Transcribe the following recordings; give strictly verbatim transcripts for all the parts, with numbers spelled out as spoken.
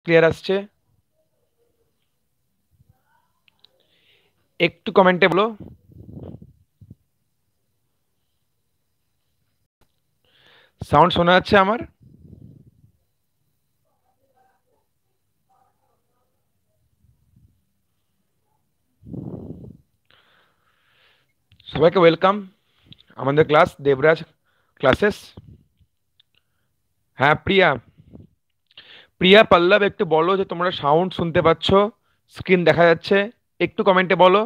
Clear আসছে? একটু কমেন্টে বলো। সাউন্ড শোনা যাচ্ছে আমার? সবাইকে ওয়েলকাম আমাদের ক্লাস দেবরাজ ক্লাসেস। হ্যাঁ প্রিয়া, প্রিয়া পল্লব একটু বলো যে তোমরা সাউন্ড শুনতে পাচ্ছ, স্ক্রিন দেখা যাচ্ছে, একটু কমেন্টে বলো।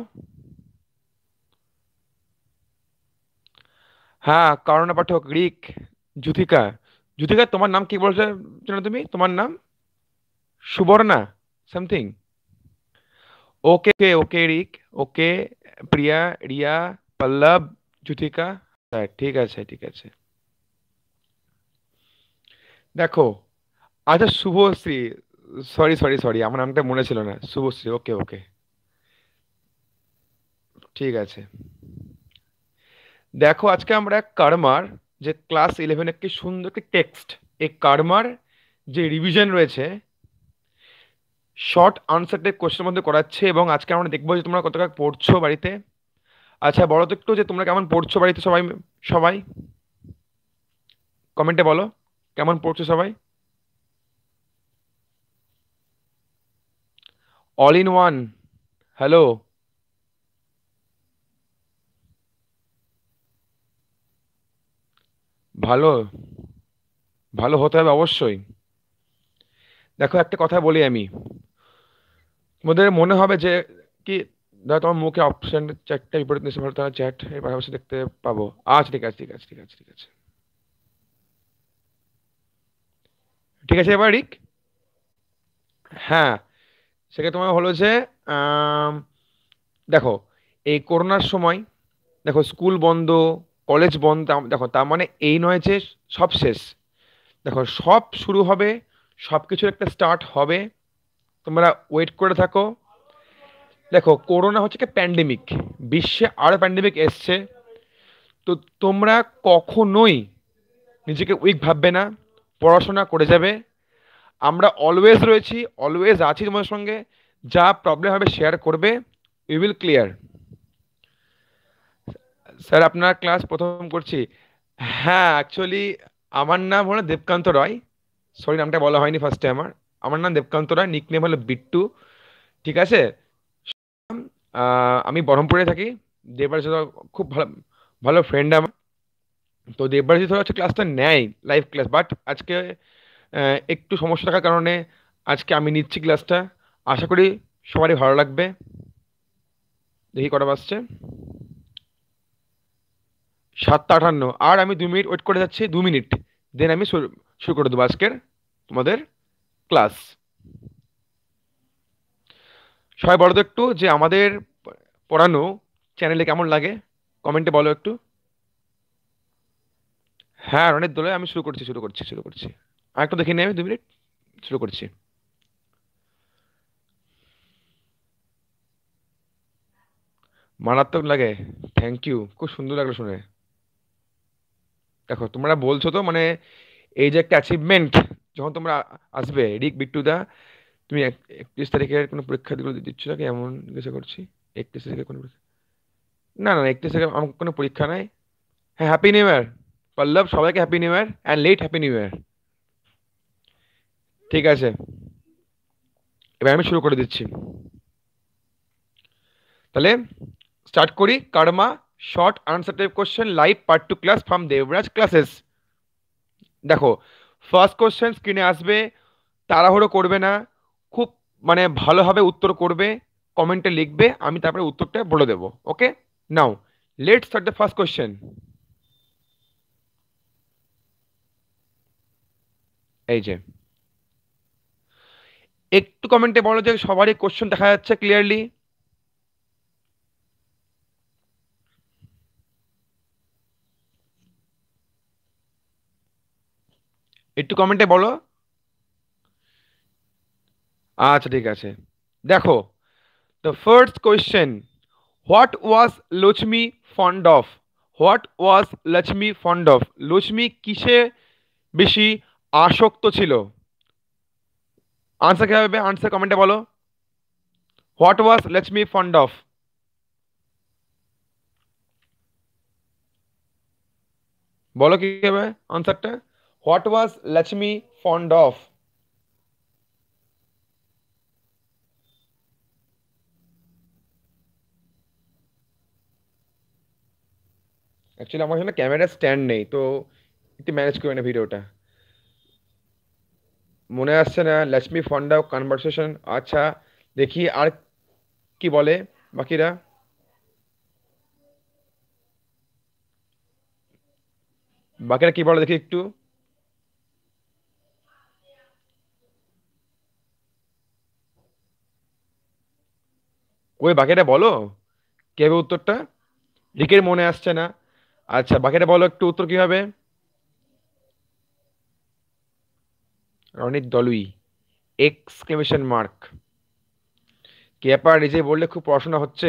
হ্যাঁ করুণা পাঠক, রিক, জুথিকা। জুথিকা তোমার নাম কি বলছো যেন তুমি? তোমার নাম Suborna something. Okay okay Rick, okay Priya, Riya, Pallab, Juthika. হ্যাঁ ঠিক আছে ঠিক আছে। দেখো, আচ্ছা শুভশ্রী, সরি সরি সরি আমার নামটা মনে ছিল না, শুভশ্রী, ওকে ওকে ঠিক আছে। দেখো আজকে আমরা কার্মার যে ক্লাস ইলেভেনের কি সুন্দর একটি টেক্সট, এই কার্মার যে রিভিশন রয়েছে, শর্ট আনসার টাইপ কোশ্চেনের মধ্যে করাচ্ছে, এবং আজকে আমরা দেখবো যে তোমরা কতটা পড়ছো বাড়িতে। আচ্ছা বলো তো একটু যে তোমরা কেমন পড়ছো বাড়িতে সবাই, সবাই কমেন্টে বলো কেমন পড়ছো সবাই। All in one, hello. ভালো, ভালো হতে হবে অবশ্যই। দেখো একটা কথা বলি আমি, তোমাদের মনে হবে যে কি, ধরো তোমার মুখে অপশন চ্যাটটা বিপরীত নিশ্চয় ভালো, তারা চ্যাট এই পাশাপাশি দেখতে পাবো। আচ্ছা ঠিক আছে ঠিক আছে ঠিক আছে ঠিক আছে ঠিক আছে এবার রিক। হ্যাঁ, সেটা তোমার হলো যে আম, দেখো এই করোনার সময়, দেখো স্কুল বন্ধ, কলেজ বন্ধ, তার- দেখো তার মানে এই নয় যে সব শেষ। দেখো সব শুরু হবে, সব কিছুর একটা স্টার্ট হবে, তোমরা ওয়েট করে থাকো। দেখো করোনা হচ্ছে কি প্যান্ডেমিক, বিশ্বে আরো প্যান্ডেমিক এসছে, তো তোমরা কখনোই নিজেকে উইক ভাববে না, পড়াশোনা করে যাবে। আমরা অলওয়েজ রয়েছি, অলওয়েজ আছি তোমার সঙ্গে, যা প্রবলেম হবে শেয়ার করবে, উই উইল ক্লিয়ার। স্যার আপনার ক্লাস প্রথম করছি। হ্যাঁ অ্যাকচুয়ালি আমার নাম হলো দেবকান্ত রয়, সরি নামটা বলা হয়নি ফার্স্টে আমার। আমার নাম দেবকান্ত রয়, নিকনেম হলো বিট্টু, ঠিক আছে। আহ, আমি বহরমপুরে থাকি। দেবরাজ দাদা খুব ভালো, ভালো ফ্রেন্ড আমার। তো দেবরাজ ধর হচ্ছে ক্লাসটা নেয়, লাইভ ক্লাস, বাট আজকে আহ, একটু সমস্যা থাকার কারণে আজকে আমি নিচ্ছি ক্লাসটা। আশা করি সবারই ভালো লাগবে। দেখি কটা বাজছে, সাতটা আটান্ন। আর আমি দু মিনিট ওয়েট করে যাচ্ছি, দু মিনিট, দেন আমি শুরু শুরু করে দেবো আজকের তোমাদের ক্লাস। সবাই বলো তো একটু যে আমাদের পড়ানো চ্যানেলে কেমন লাগে, কমেন্টে বলো একটু। হ্যাঁ অনেক দোলে, আমি শুরু করছি শুরু করছি শুরু করছি আর একটু দেখে নিই, আমি দু মিনিট শুরু করছি। মারাত্মক লাগে, থ্যাংক ইউ, খুব সুন্দর লাগলো শুনে। দেখো তোমরা বলছো তো মানে এই যে একটা অ্যাচিভমেন্ট, যখন তোমরা আসবে রিক বিট্টু দা, তুমি এক- একত্রিশ তারিখের কোনো পরীক্ষা দিগুলো দিচ্ছ নাকি এমন জিজ্ঞাসা করছি। একত্রিশ তারিখে কোনো পরীক্ষা? না না না, একত্রিশ তারিখে আমার কোনো পরীক্ষা নাই। হ্যাঁ হ্যাপি নিউ ইয়ার পল্লব, সবাইকে happy new year and late happy new year. ঠিক আছে, এবার আমি শুরু করে দিচ্ছি, তাহলে স্টার্ট করি। Karma short answer type question live part two class from Debraj classes. দেখো ফার্স্ট কোশ্চেন স্ক্রিনে আসবে, তাড়াহুড়ো করবে না, খুব মানে ভালোভাবে উত্তর করবে, কমেন্টে লিখবে, আমি তারপরে উত্তরটা বলে দেবো। Okay, now let's start the first question. এই যে একটু কমেন্টে বলো যে সবারই কোশ্চেন দেখা যাচ্ছে ক্লিয়ারলি। একটু কমেন্টে বলো। আচ্ছা ঠিক আছে। দেখো the first question, what was Lakshmi fond of? What was Lakshmi fond of? Lakshmi কিসে বেশি আসক্ত ছিল? আনসার কি হবে? আনসার কমেন্টে বলো। What was Lakshmi fond of? বলো কি হবে আনসারটা? What was Lakshmi fond of? Actually আমার এখানে ক্যামেরা স্ট্যান্ড নেই, তো একটু ম্যানেজ করে না ভিডিওটা। মনে আসছে না লক্ষ্মী ফন্ড অফ কনভারসেশন। আচ্ছা, দেখি আর কি বলে বাকিরা। বাকিরা কি বলে দেখি একটু। ওই বাকিটা বলো, কে হবে উত্তরটা? রিকের মনে আসছে না। আচ্ছা, বাকিটা বলো একটু, উত্তর কি হবে? Ronit Dolui, exclamation mark. কে ব্যাপার, নিজে বললে খুব পড়াশোনা হচ্ছে।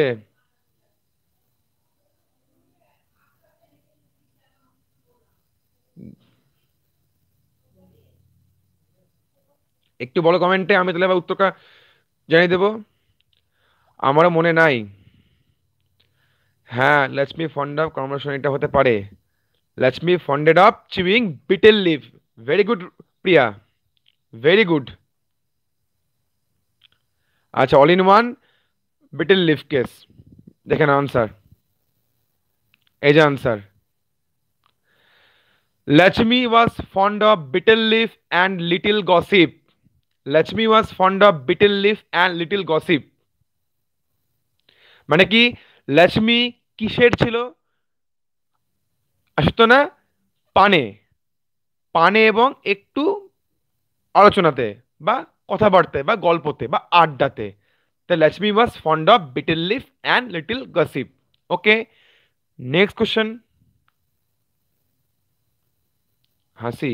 একটু বলো কমেন্টে, আমি তাহলে এবার উত্তরটা জানিয়ে দেবো। আমারও মনে নাই। হ্যাঁ, লক্ষ্মী ফন্ড অফ কনভারসেশন এটা হতে পারে। Lakshmi fonded of chewing betel leave. Very good Priya, very good. আচ্ছা, all in one betel leave case. দেখেন আনসার, এই যে answer. Lakshmi was fond of bitter leaf and little gossip. Lakshmi was fond of bitter leaf and little gossip. মানে কি? লক্ষ্মী কিসের ছিল? আসতো না, পানে। পানে এবং একটু আলোচনাতে বা কথাবার্তায় বা গল্পতে বা আড্ডাতে। তাই Lakshmi was fond of betel leaf and little gossip. Okay, next question. হাসি।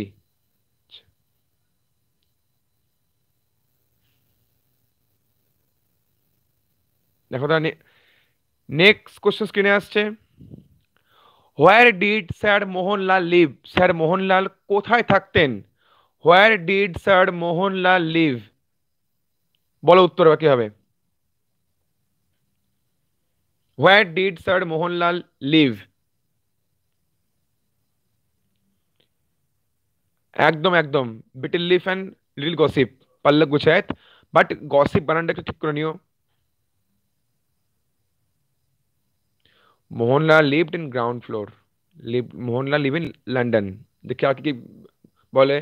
দেখো তা, নেক্সট কোশ্চেন স্ক্রিনে আসছে। Where did sir Mohanlal live? Sir Mohanlal কোথায় থাকতেন? Where did sir Mohanlal live? বলো উত্তর কি হবে? Where did sir Mohanlal live? একদম একদম, betel leaf and little gossip, Pallab Guchhait. But gossip বানানটা একটু ঠিক করে নিও। Mohanlal lived in ground floor. Live, Mohanlal leave in London. দেখি আর কি কি বলে।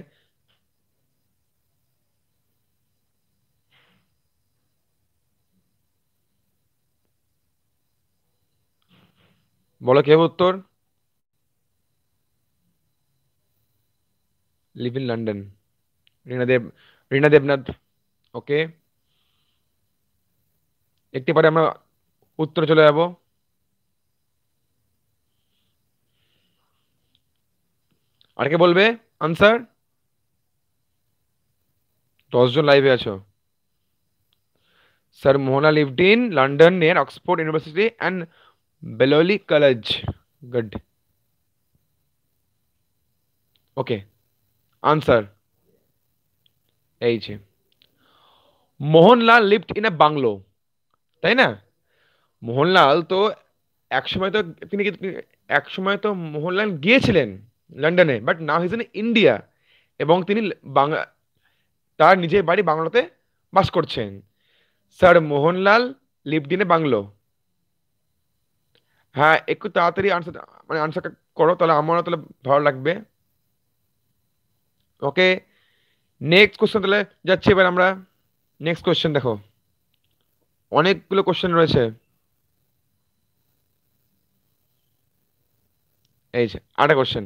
বলো কি হবে উত্তর? Live in London. Rina Deb, Rina Debnath. Okay, একটি পরে আমরা উত্তরে চলে যাব। আর কে বলবে আনসার? দশজন লাইভে আছো। Sir Mohana lived in London near Oxford University and Balliol college. Good. Okay, answer এই যে Mohanlal lived in a bungalow, তাই না? মোহনলাল তো একসময় তো তিনি কি- একসময় তো মোহনলাল গিয়েছিলেন লন্ডনে, but now his in India. এবং তিনি বাংলা, তার নিজের বাড়ি বাংলোতে বাস করছেন। Sir Mohanlal lived in a bungalow. হ্যাঁ, একটু তাড়াতাড়ি আনসার, মানে আনসারটা করো, তাহলে আমারও তাহলে ভালো লাগবে। ওকে, নেক্সট কোশ্চেন তাহলে যাচ্ছি এবার আমরা। নেক্সট কোশ্চেন দেখো, অনেকগুলো কোশ্চেন রয়েছে। এই যে আরেকটা question.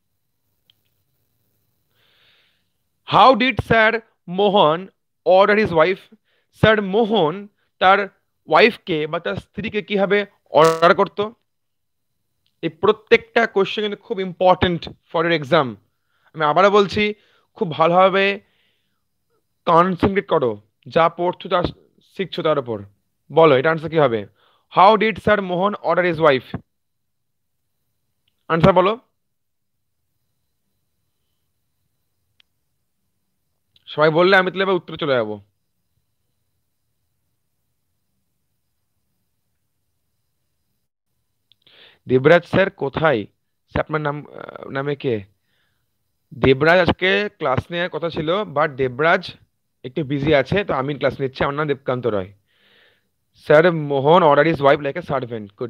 How did sir Mohan order his wife? Sir Mohan তার ওয়াইফকে বা তার স্ত্রীকে কিভাবে অর্ডার করতো? এই প্রত্যেকটা কোশ্চেন কিন্তু খুব ইম্পর্টেন্ট ফর ইয়ার এক্সাম। আমি আবারও বলছি, খুব ভালোভাবে কনসেন্ট্রেট করো, যা পড়ছো তা শিখছো তার উপর। বলো এটা আনসার কি হবে? How did sir Mohan order his wife? Answer বলো। সবাই বললে আমি তাহলে এবার উত্তরে চলে যাবো। দেবরাজ স্যার কোথায়? স্যার আপনার নাম আহ, নামে কে? দেবরাজ আজকে ক্লাস নেওয়ার কথা ছিল, বাট দেবরাজ একটু বিজি আছে, তো আমি ক্লাস নিচ্ছি। আমার নাম Debkanta Roy. Sir Mohan order his wife like a servant, good.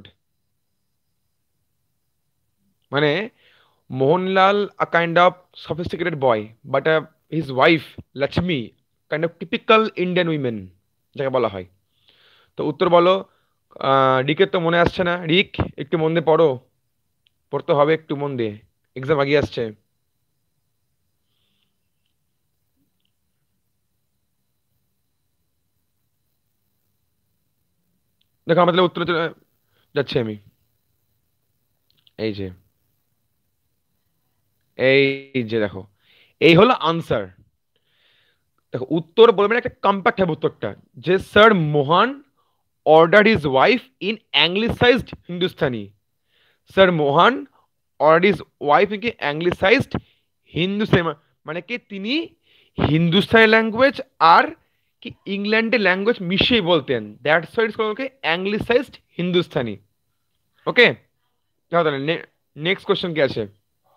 মানে Mohanlal a kind of sophisticated boy, but his wife Lakshmi kind of typical Indian women যাকে বলা হয়। তো উত্তর বলো। আহ, রিকের তো মনে আসছে না। রিক, একটু মন দিয়ে পড়ো। পড়তে হবে একটু মন দিয়ে, এক্সাম আগিয়ে আসছে। দেখো আমাদের উত্তরে চলে যাচ্ছি আমি। এই যে, এই যে দেখো, এই হলো আনসার। দেখো উত্তর বলবেন একটা কম্প্যাক্ট হবে উত্তরটা, যে sir Mohan order his wife in anglicised Hindustani. Sir Mohan order his wife in কি অ্যাংলিসাইজড হিন্দুস্তানি, মানে কি তিনি হিন্দুস্তানি ল্যাঙ্গুয়েজ আর কি ইংল্যান্ডের ল্যাঙ্গুয়েজ মিশিয়ে বলতেন, that's why it's called anglicised Hindustani. Okay, তাহলে নেক্সট কোশ্চেন কি আছে?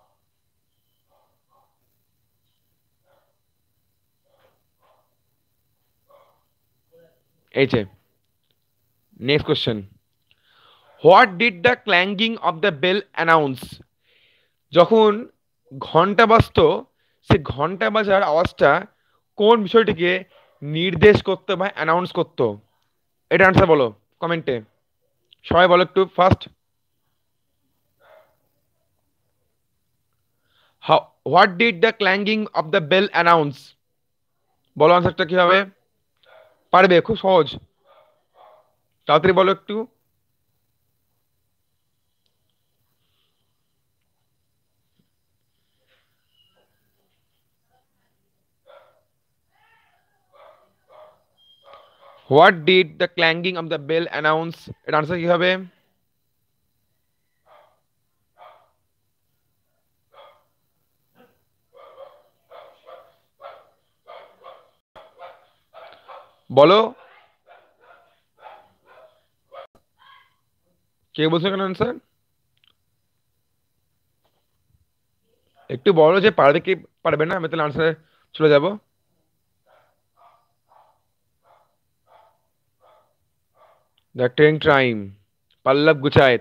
এই যে next question, what did the clanging of the bell announce? যখন ঘন্টা বাজতো, সে ঘন্টা বাজার আওয়াজটা কোন বিষয়টিকে নির্দেশ করতো বা অ্যানাউন্স করতো? এটা আনসার বলো কমেন্টে। সবাই বলো একটু first. How, what did the clanging of the bell announce? বলো আনসারটা কি হবে? পারবে, খুব সহজ, তাড়াতাড়ি বলো একটু। What did the clanging of the bell announce, এটা আনসার কি হবে? বলো, কে বলছো কেন আনসার? একটু বলো যে পারবে কি পারবে না, আমি তাহলে আনসারে চলে যাব। The train time, Pallab Guchhait.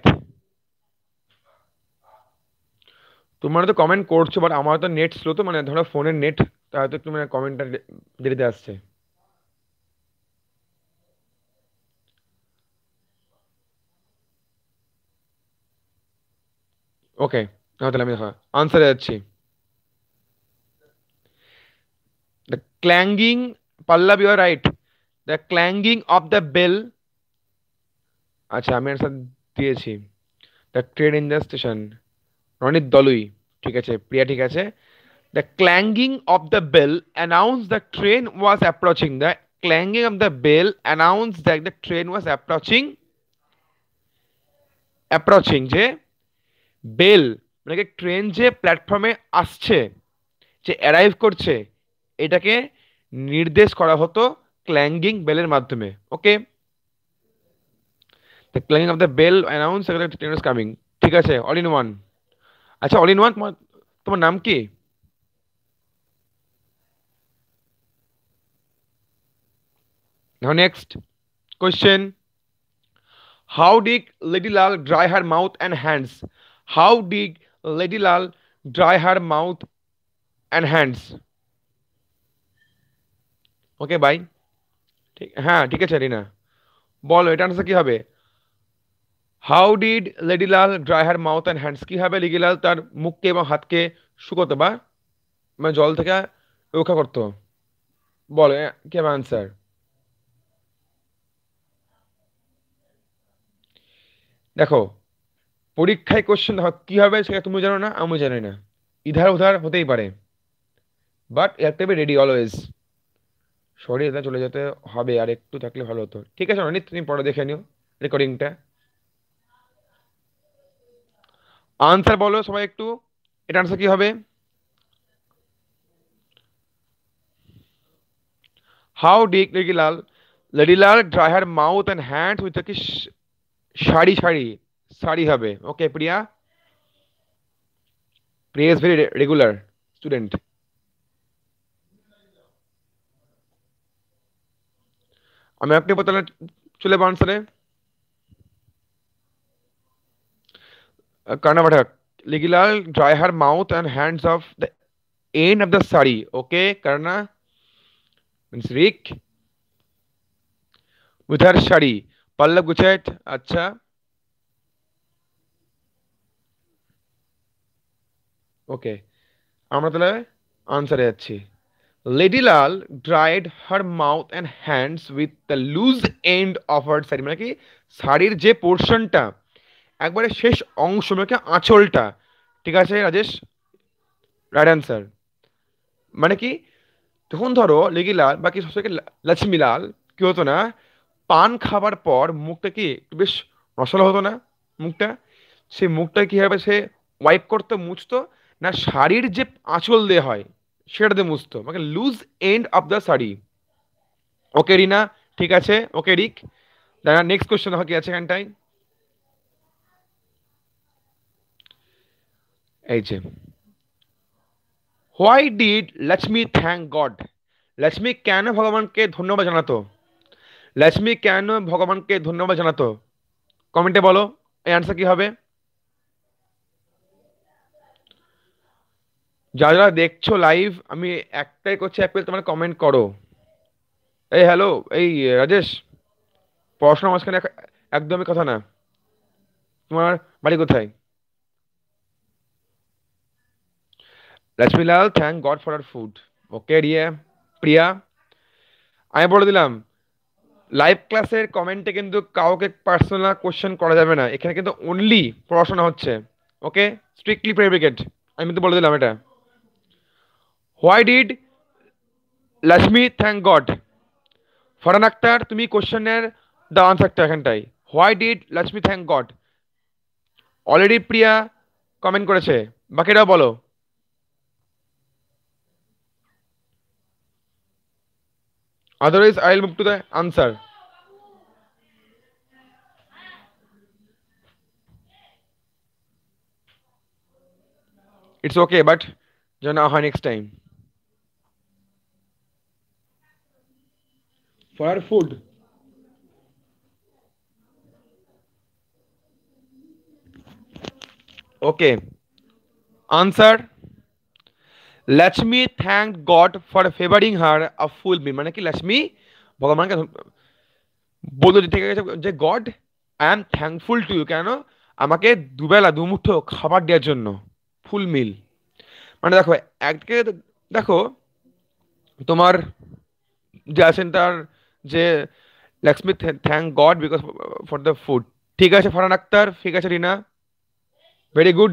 তোমরা তো কমেন্ট করছো, বাট আমার তো নেট স্লো, তো মানে ধরো ফোনের নেট, তাই হয়তো একটু মানে কমেন্টটা দেরিতে আসছে। ওকে, তাহলে আমি দেখো আনসারে যাচ্ছি। The clanging, Pallab you are right, the clanging of the bell. আচ্ছা আমি আনসার দিয়েছি, the train in the station. Ronit Dolui, ঠিক আছে। প্রিয়া, ঠিক আছে। The clanging of the bell announce the train was approaching. The clanging of the bell announce that the train was approaching. Approaching যে bell, মানে train যে প্ল্যাটফর্মে আসছে, যে অ্যারাইভ করছে, এটাকে নির্দেশ করা হতো ক্ল্যাঙ্গিং বেলের মাধ্যমে। Okay, the clanging of the bell announce train is coming. ঠিক আছে, অল ইন ওয়ান। আচ্ছা অল ইন ওয়ান, তোমার তোমার নাম কি? Now next question, how did lady Lal dry her mouth and hands? How did lady Lal dry her mouth and hands? Okay bye. ঠিক, হ্যাঁ ঠিক আছে রিনা, বলো এটা আনসার কি হবে? How did lady Lal dry her mouth and hands, কিভাবে লেডি লাল তার মুখকে এবং হাতকে শুকোতো বা মানে জল থেকে রক্ষা করতো? বলো এ, কি হবে আনসার? দেখো পরীক্ষায় কোশ্চেন দেখো কি হবে সেটা তুমি জানো না, আমি জানি না, ইধার উধার হতেই পারে, বাট একটা রেডি অলওয়েজ। সরি, এটা চলে যেতে হবে, আর একটু থাকলে ভালো হতো। ঠিক আছে অনিত, তুমি পরে দেখে নিও রেকর্ডিংটা। আনসার বলো সবাই, একটু এটা আনসার কি হবে? How did লেডিলাল লেডিলাল dry her mouth and hands with কি সারি সারি সারি হবে। ওকে প্রিয়া, প্রিয়া ইজ ভেরি রেগুলার স্টুডেন্ট। আমি আপনি বলতে চলে আনসারে Karnataka লেডিলাল dry her mouth and hands of the end of the sari. Okay, Karna means Rick with her shari. Pallav Guchet. अच्छा, ওকে আমরা তাহলে আনসারে যাচ্ছি। লেডিলাল dried her mouth and hands with the loose end of her sari, মানে কি শাড়ির যে পোর্শনটা একবারে শেষ অংশ মানে কি আঁচলটা। ঠিক আছে রাজেশ, রাইট অ্যান্সার। মানে কি তখন ধরো লেগিলাল বা কি সবথেকে লক্ষ্মীলাল কি হতো না, পান খাবার পর মুখটা কি একটু বেশ রসালো হতো না মুখটা, সেই মুখটা কি হবে সে ওয়াইপ করতো মুছতো না শাড়ির যে আঁচল দিয়ে হয় সেটা দিয়ে মুছতো, মানে loose end of the sari. Okay Rina, ঠিক আছে। ওকে রিক, দাঁড়া নেক্সট কোয়েশ্চেন দেখো কি আছে এখানটায়। এই যে why did Lakshmi thank God, Lakshmi কেন ভগবানকে ধন্যবাদ জানাতো, লক্ষ্মী কেন ভগবানকে ধন্যবাদ জানাতো, কমেন্টে বলো এই আনসার কি হবে। যারা যারা দেখছো লাইভ, আমি একটাই করছি অ্যাপেল, তোমার কমেন্ট করো। এই হ্যালো, এই রাজেশ, পড়াশোনার মাঝখানে এক- একদমই কথা না। তোমার বাড়ি কোথায়? Lakshmilal thank God for her food. Okay Riya, Priya, আমি বলে দিলাম লাইভ ক্লাসের কমেন্টে কিন্তু কাউকে পার্সোনাল কোশ্চেন করা যাবে না, এখানে কিন্তু অনলি পড়াশোনা হচ্ছে। ওকে, স্ট্রিক্টলি প্রেডিকেট, আমি কিন্তু বলে দিলাম এটা। Why did Lakshmi thank God, Farhan Akhtar তুমি কোশ্চেনের দ্য আনসারটা এখানটাই, why did Lakshmi thank God. Already Priya comment করেছে, বাকিটাও বলো। Otherwise, I'll move to the answer. It's okay, but Jana ha next time. For our food. Okay. Answer. Lakshmi thanked God for favoring her a full meal. মানে কি লক্ষ্মী ভগবানকে বললো যে ঠিক আছে যে God I am thankful to you, কেন আমাকে দুবেলা দুমুঠো খাবার দেওয়ার জন্য, ফুল মিল। মানে দেখো একদিকে দেখো তোমার যে আছেন তার যে Lakshmi thank God because for the food. ঠিক আছে ফারহান আক্তার, ঠিক আছে রিনা, ভেরি গুড।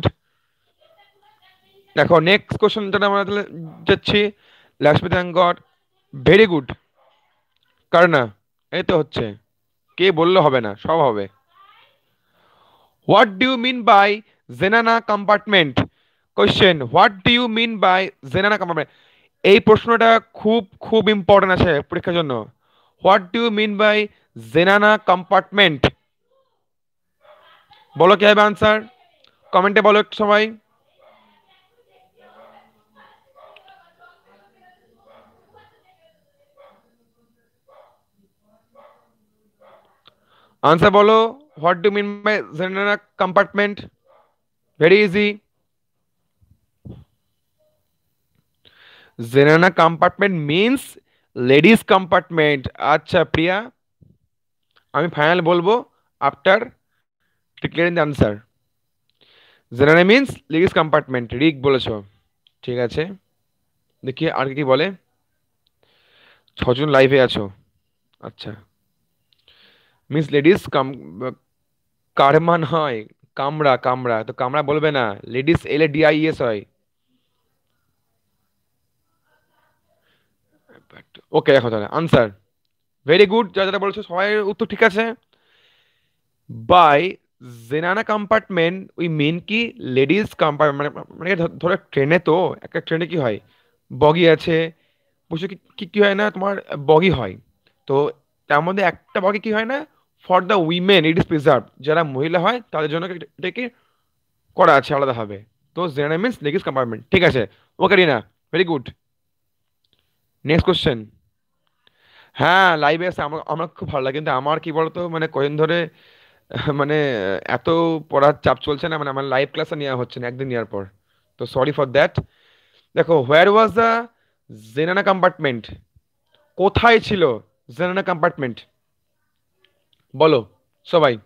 দেখো নেক্সট কোশ্চেন যেটা আমরা তাহলে যাচ্ছি, Lakshmi thank God, very good. কার না, এই তো হচ্ছে, কে বললে হবে না, সব হবে। What do you mean by zenana compartment, question what do you mean by zenana compartment, এই প্রশ্নটা খুব খুব ইম্পর্টেন্ট আছে পরীক্ষার জন্য। What do you mean by zenana compartment, বলো কি হবে আনসার, কমেন্টে বলো একটু সবাই। আনসার বলো, what do mean by zenana compartment, very easy. Zenana compartment means ladies compartment. আচ্ছা প্রিয়া, আমি ফাইনাল বলবো after declaring the answer. Zenana means ladies compartment, Rick বলেছ, ঠিক আছে। দেখি আর কি বলে, ছজন লাইভে আছো, আচ্ছা। মিন্স লেডিস কাম, কারমা নয়, কামরা, কামরা তো কামরা বলবে না, ladies L A D I S হয়। ওকে দেখো তাহলে আনসার, ভেরি গুড, যা যেটা বলছো সবাই উত্তর ঠিক আছে। By zenana compartment we mean কি লেডিস কম্পার্টমেন্ট, মানে মানে ধ- ধরো ট্রেনে তো একটা ট্রেনে কি হয়, বগি আছে, পশু কি কি কি হয় না, তোমার বগি হয়। তো তার মধ্যে একটা বগি কি হয় না, for the women it is preserve, যারা মহিলা হয় তাদের জন্য এটা- এটাকে করা আছে আলাদাভাবে। তো জেনারেল মিন্স লেগিস কম্পার্টমেন্ট, ঠিক আছে। Okay Rina, very good. Next question. হ্যাঁ লাইভে আছে, আমার আমার খুব ভালো লাগে, কিন্তু আমার কি বলতো মানে কদিন ধরে মানে এত পড়ার চাপ চলছে না, মানে আমার লাইভ ক্লাসে নেওয়া হচ্ছে না একদিন নেওয়ার পর। তো সরি ফর দ্যাট। দেখো, হোয়ার ওয়াজ দ্য জেনানা কম্পার্টমেন্ট, কোথায় ছিল জেনানা কম্পার্টমেন্ট, বলো সবাই।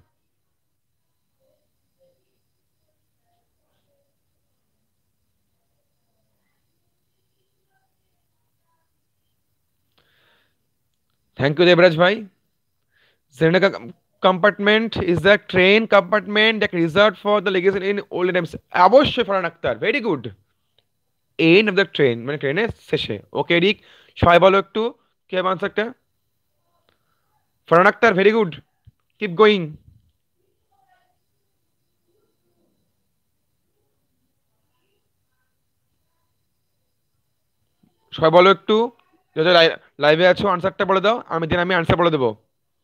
থ্যাংক ইউ দেবরাজ ভাই। Zenana compartment is the train compartment that reserve for the luggage in old times. অবশ্যই Farhan Akhtar, very good. End of the train মানে ট্রেনের শেষে। ওকে রিক, সবাই বলো একটু কে আনসারটা। Farhan Akhtar, very good, keep going. সবাই বলো একটু, যারা লাইভে আছো আনসারটা বলে দাও, আমি দিন আমি আনসার বলে দেবো।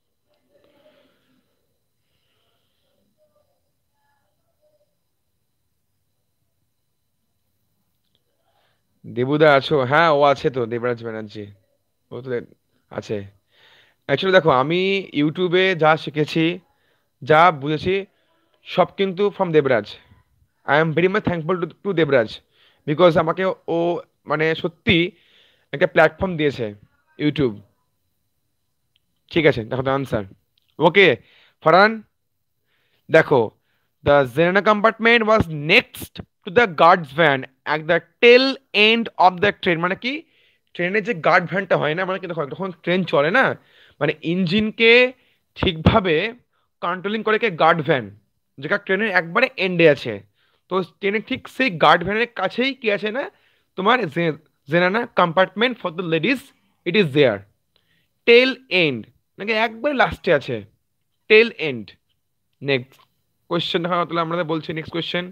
দেবুদা আছো? হ্যাঁ ও আছে তো, দেবরাজ ব্যানার্জি, ও তো দে- আছে। অ্যাকচুয়ালি দেখো, আমি ইউটিউবে যা শিখেছি, যা বুঝেছি, সব কিন্তু from Debraj. I am very much thankful to to Debraj, because আমাকে ও মানে সত্যি একটা প্ল্যাটফর্ম দিয়েছে, ইউটিউব। ঠিক আছে, দেখো তো আনসার। ওকে ফারহান, দেখো, the general compartment was next to the guards van at the tail end of the train. মানে কি, ট্রেনের যে গার্ড ভ্যানটা হয় না, মানে কি দেখো যখন ট্রেন চলে না, মানে ইঞ্জিনকে ঠিকভাবে কন্ট্রোলিং করে কে গার্ড ভ্যান, যেটা ট্রেনের একবারে এন্ডে আছে। তো ট্রেনের ঠিক সেই গার্ড ভ্যানের কাছেই কি আছে না, তোমার zenana compartment for the ladies, it is there. Tail end নাকি একবারে লাস্টে আছে, টেল এন্ড। নেক্সট কোয়েশ্চেন দেখা তাহলে আমরা বলছি, নেক্সট কোয়েশ্চেন।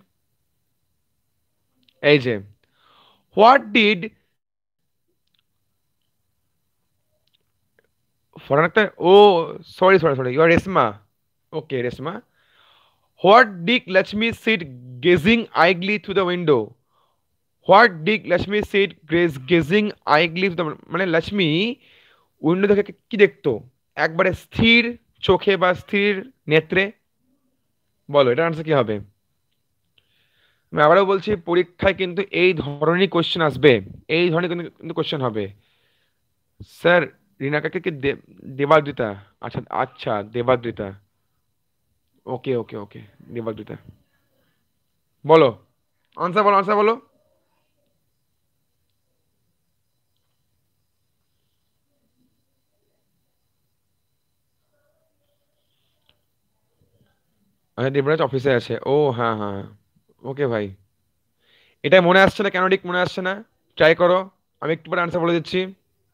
এই যে, হোয়াট ডিড, ফরেন একটা, oh sorry sorry sorry, you are Reshma. Okay Reshma, what did Lakshmi sit gazing eagerly through the window. What did Lakshmi sit graze gazing eagerly through the, মানে Lakshmi window থেকে কি দেখতো একবারে স্থির চোখে বা স্থির নেত্রে, বলো এটা আনসার কি হবে। আমি আবারও বলছি, পরীক্ষায় কিন্তু এই ধরনের কোশ্চেন আসবে, এই ধরনের কিন্তু কিন্তু কোশ্চেন হবে। স্যার, রিনা কাকে কি দে- দেবাদ্রিতা? আচ্ছা আচ্ছা, দেবাদ্রিতা। ওকে ওকে ওকে, দেবাদ্রিতা। বলো আনসার, বলো আনসার বলো। আচ্ছা, দেবরাজ অফিসে আছে, ও হ্যাঁ হ্যাঁ। ওকে ভাই, এটা মনে আসছে না কেন, ঠিক মনে আসছে না, ট্রাই করো। আমি একটু পরে আনসার বলে দিচ্ছি।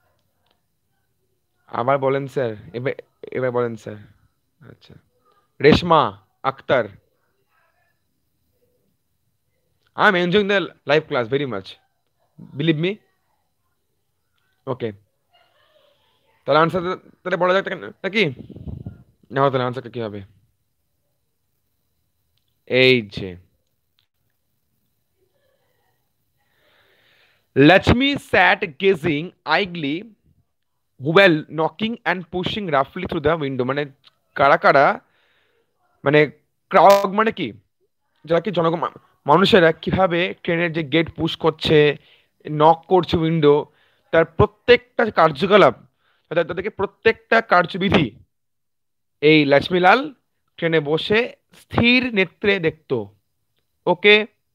আবার বলেন স্যার, এবার এবার বলেন স্যার। আচ্ছা, Reshma Akhtar. I am enjoying the live class very much, believe me. Okay, তাহলে আনসার তাহলে বলা যাক নাকি, না তাহলে আনসারটা কি হবে। এই যে, Lakshmi sat gazing idly while knocking and pushing roughly through the window। মানে কারা কারা, মানে ক্রাউড মানে কি, যারা কি জনগণ মা- মানুষেরা কিভাবে ট্রেনের যে গেট পুশ করছে, নক করছে উইন্ডো, তার প্রত্যেকটা কার্যকলাপ, তাদের তাদেরকে প্রত্যেকটা কার্যবিধি এই লক্ষ্মীলাল ট্রেনে বসে স্থির নেত্রে দেখতো। ওকে,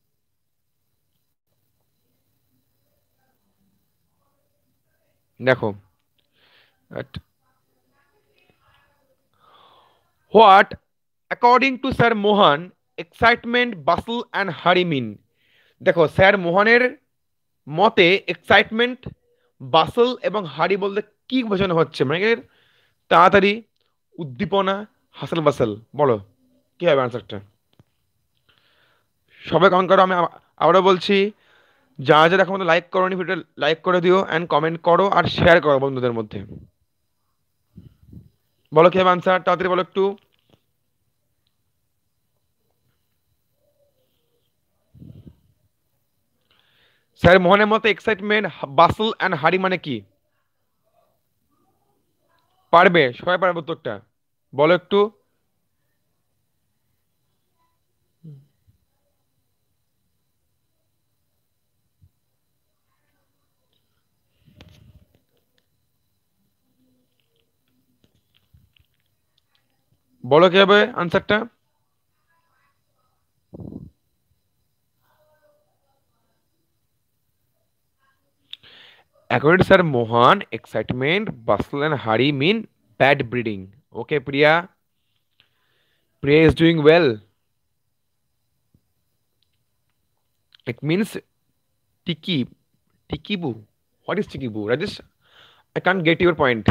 দেখো, what according to sir Mohan excitement bustle and hurry mean. দেখো, স্যার মোহনের মতে এক্সাইটমেন্ট, বাসল এবং হারি বলতে কি বোঝানো হচ্ছে, মানে এর তাড়াতাড়ি, উদ্দীপনা, হাসল বাসল, বলো কি হবে আনসারটা। সবাই কমেন্ট করো, আমি আ- আবারও বলছি, যারা যারা এখন লাইক করোনি ভিডিও লাইক করে দিও অ্যান্ড কমেন্ট করো আর শেয়ার করো বন্ধুদের মধ্যে। বলো কি হবে আনসার, তাড়াতাড়ি বলো একটু। স্যার মোহনের মতো এক্সাইটমেন্ট বাসল অ্যান্ড হাড়ি মানে কি? পারবে, সবাই পারবে উত্তরটা, বলো একটু। বলো কি হবে আনসারটা। According to Sir Mohan, excitement, bustle, and hurry mean bad breeding. Okay, Priya. Priya is doing well. It means tiki, tiki boo. What is tiki boo? Rajesh, I can't get your point.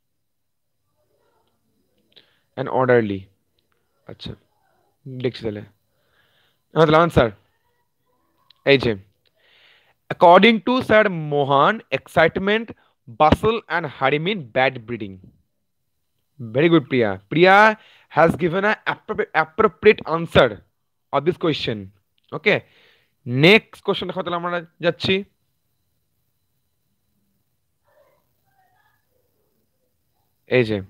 And orderly. আচ্ছা, দেখছি তাহলে। হ্যাঁ তাহলে answer এই যে, according to Sir Mohan, excitement, bustle, and hurry mean bad breeding. Very good, Priya. Priya has given an appropriate, appropriate answer of this question. Okay. Next question দেখো তাহলে আমরা যাচ্ছি। এই যে,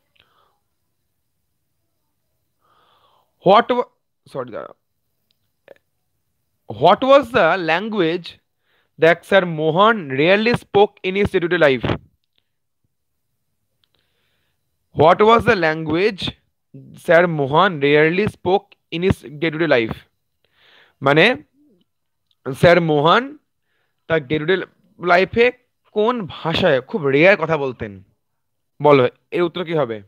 হোয়াট সরি দাঁড়া what was the language that sir Mohan really spoke in his day to day life? What was the language sir Mohan really spoke in his day to day life? মানে sir Mohan তার day to day লাইফে কোন ভাষায় খুব rare কথা বলতেন? বলো এর উত্তর কি হবে?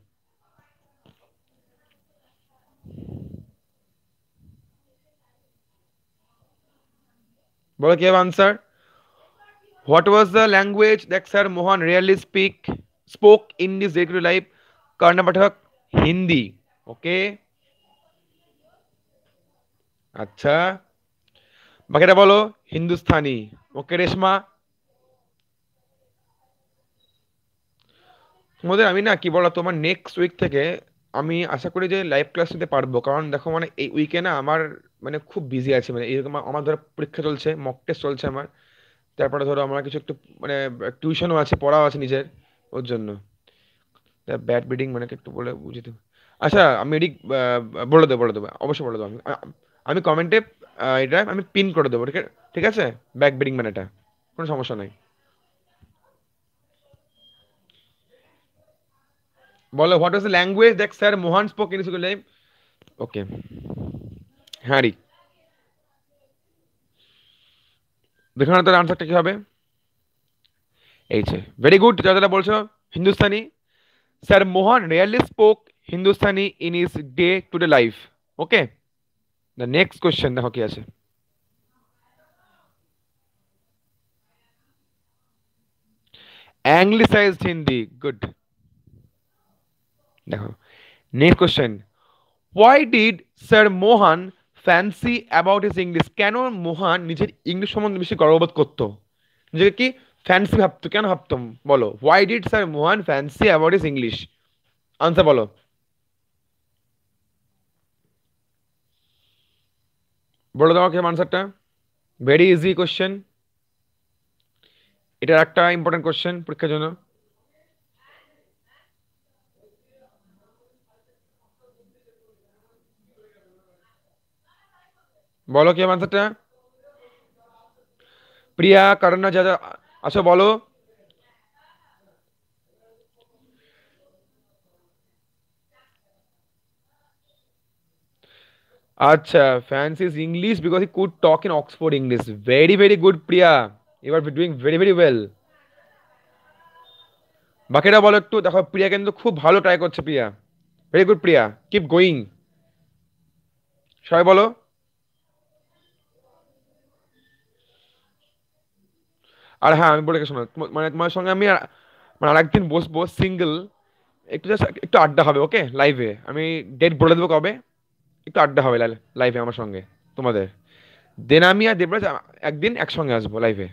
বলো কি হবে answer? What was the language that sir Mohan really speak spoke in this day to day life? Karnataka Hindi. Okay, আচ্ছা, বাকিটা বলো হিন্দুস্তানি। ওকে রেশমা, তোমাদের আমি না কি বলো, তোমার নেক্সট উইক থেকে আমি আশা করি যে লাইভ ক্লাস নিতে পারবো, কারণ দেখো মানে এই উইকে না আমার মানে খুব বিজি আছে, মানে এরকম আমার ধরো পরীক্ষা চলছে, মক টেস্ট চলছে আমার, তারপরে ধরো আমার কিছু একটু মানে টিউশনও আছে, পড়াও আছে নিজের, ওর জন্য ব্যাড ব্রিডিং মানে কি একটু বলে বুঝিয়ে দেবো। আচ্ছা আমি এডি বলে দেবো, বলে দেবো, অবশ্যই বলে দেবো। আমি আমি কমেন্টে এটা আমি পিন করে দেবো, ঠিক আছে? ঠিক আছে, ব্যাক ব্রিডিং মানে এটা কোনো সমস্যা নাই। বলো what is the language that sir Mohan spoke in school life? Okay, হ্যাঁ রি, দেখো না তার আনসারটা কি হবে। এই যে ভেরি গুড, যারা যারা বলছো Hindustani, sir Mohan really spoke Hindustani in is day to day life. Okay, the next question দেখো কি আছে। Anglicised Hindi, good. দেখো next question, why did sir Mohan fancy about his English? কেন মোহন নিজের ইংলিশ সম্বন্ধে বেশি গর্ববোধ করতো, নিজেকে কি ফ্যান্সি ভাবতো, কেন ভাবতো? বলো why did sir Mohan fancy about his English? Answer বলো। বলে দাও আমাকে আনসারটা, ভেরি ইজি কোশ্চেন, এটা একটা ইম্পর্টেন্ট কোশ্চেন পরীক্ষার জন্য। বলো কি আনসারটা, প্রিয়া কারণা যা যা, আচ্ছা বলো। আচ্ছা, fancies English because he could talk in Oxford English. Very very good Priya, you are doing very very well. বাকিটা বলো একটু, দেখো প্রিয়া কিন্তু খুব ভালো ট্রাই করছে Priya, very good Priya, keep going. সবাই বলো। আর হ্যাঁ আমি বলে শোনো, তোমার- মানে তোমার সঙ্গে আমি আর- মানে আরেকদিন বসবো সিঙ্গেল, একটু জাস্ট একটু আড্ডা হবে, ওকে লাইভে, আমি ডেট বলে দেবো কবে, একটু আড্ডা হবে লাইভে আমার সঙ্গে তোমাদের, দেন আমি আর দেবরাজ আ- একদিন একসঙ্গে আসবো লাইভে,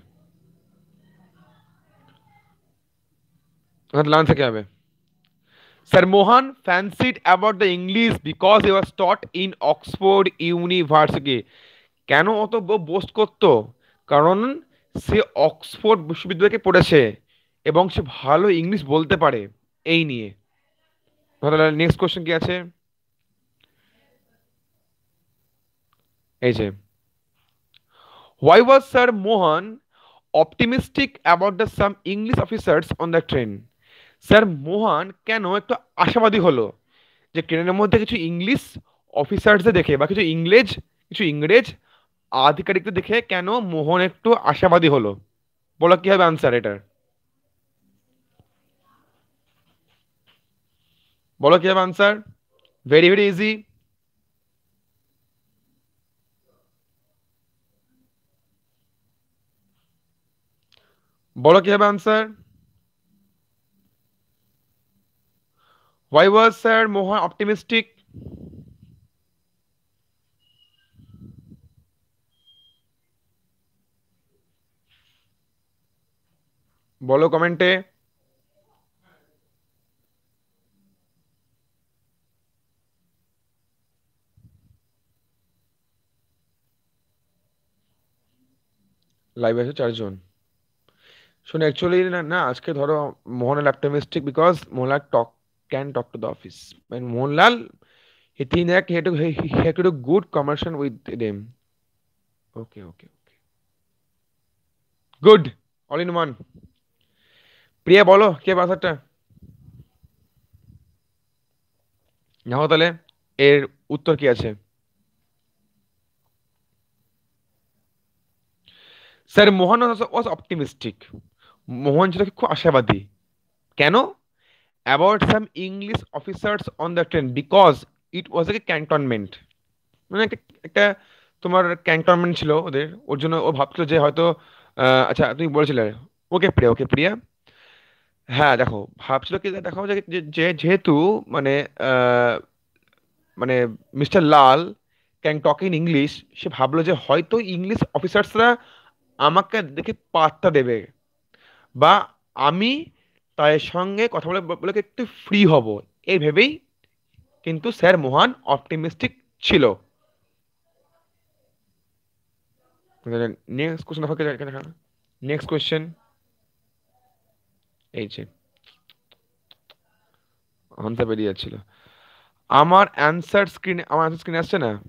লাঞ্চ থেকে হবে। Sir Mohan fancied about the English because he was taught in Oxford University. কেন অত বোস্ট করতো? কারণ সে অক্সফোর্ড বিশ্ববিদ্যালয়কে পড়েছে এবং সে ভালো ইংলিশ বলতে পারে, এই নিয়ে। তাহলে নেক্সট কোশ্চেন কি আছে? এই যে, why was sir Mohan optimistic about the some English officers on the train? Sir Mohan কেন একটু আশাবাদী হলো যে ট্রেনের মধ্যে কিছু ইংলিশ অফিসার্সদের দেখে বা কিছু ইংরেজ কিছু ইংরেজ আধিকারিকদের দেখে কেন মোহন একটু আশাবাদী হলো? বলো কি হবে আনসার এটার? বলো কি হবে আনসার? Very very easy. বলো কি হবে answer? Why was sir Mohan optimistic? বলো কমেন্টে। লাইভে আছে চারজন। শোনো অ্যাকচুয়ালি না না আজকে ধরো Mohanlal optimistic because Mohanlal talk can talk to the office, and Mohanlal he think that he had to he, he had to do good conversation with them. Okay, okay, okay. Good. All in one. Priya বলো কে বাসারটা? দেখো তাহলে এর উত্তর কি আছে। Sir Mohan ওয়াজ optimistic, মোহন ছিল খুব আশাবাদী। কেন? About some English officers on the train because it was a cantonment, মানে একটা একটা তোমার ক্যান্টনমেন্ট ছিল ওদের, ওর জন্য ও ভাবছিল যে হয়তো আহ, আচ্ছা তুমি বলেছিলে। ওকে প্রিয়া, ওকে প্রিয়া। হ্যাঁ দেখো ভাবছিল কি দেখো যে যে- যে- যেহেতু মানে আহ, মানে mister Lal can talk in English, সে ভাবলো যে হয়তো ইংলিশ অফিসার্সরা আমাকে দেখে পাত্তা দেবে, বা আমি তাদের সঙ্গে কথা বলে বলে একটু ফ্রি হব, এই ভেবেই কিন্তু স্যার মোহন অপটিমিস্টিক ছিল। নেক্সট কোশ্চেন দেখো এখানে, নেক্সট কোশ্চেন এই যে আনসার বেরিয়ে যাচ্ছিল। আমার অ্যান্সার স্ক্রিনে, আমার অ্যান্সার স্ক্রিনে আসছে না?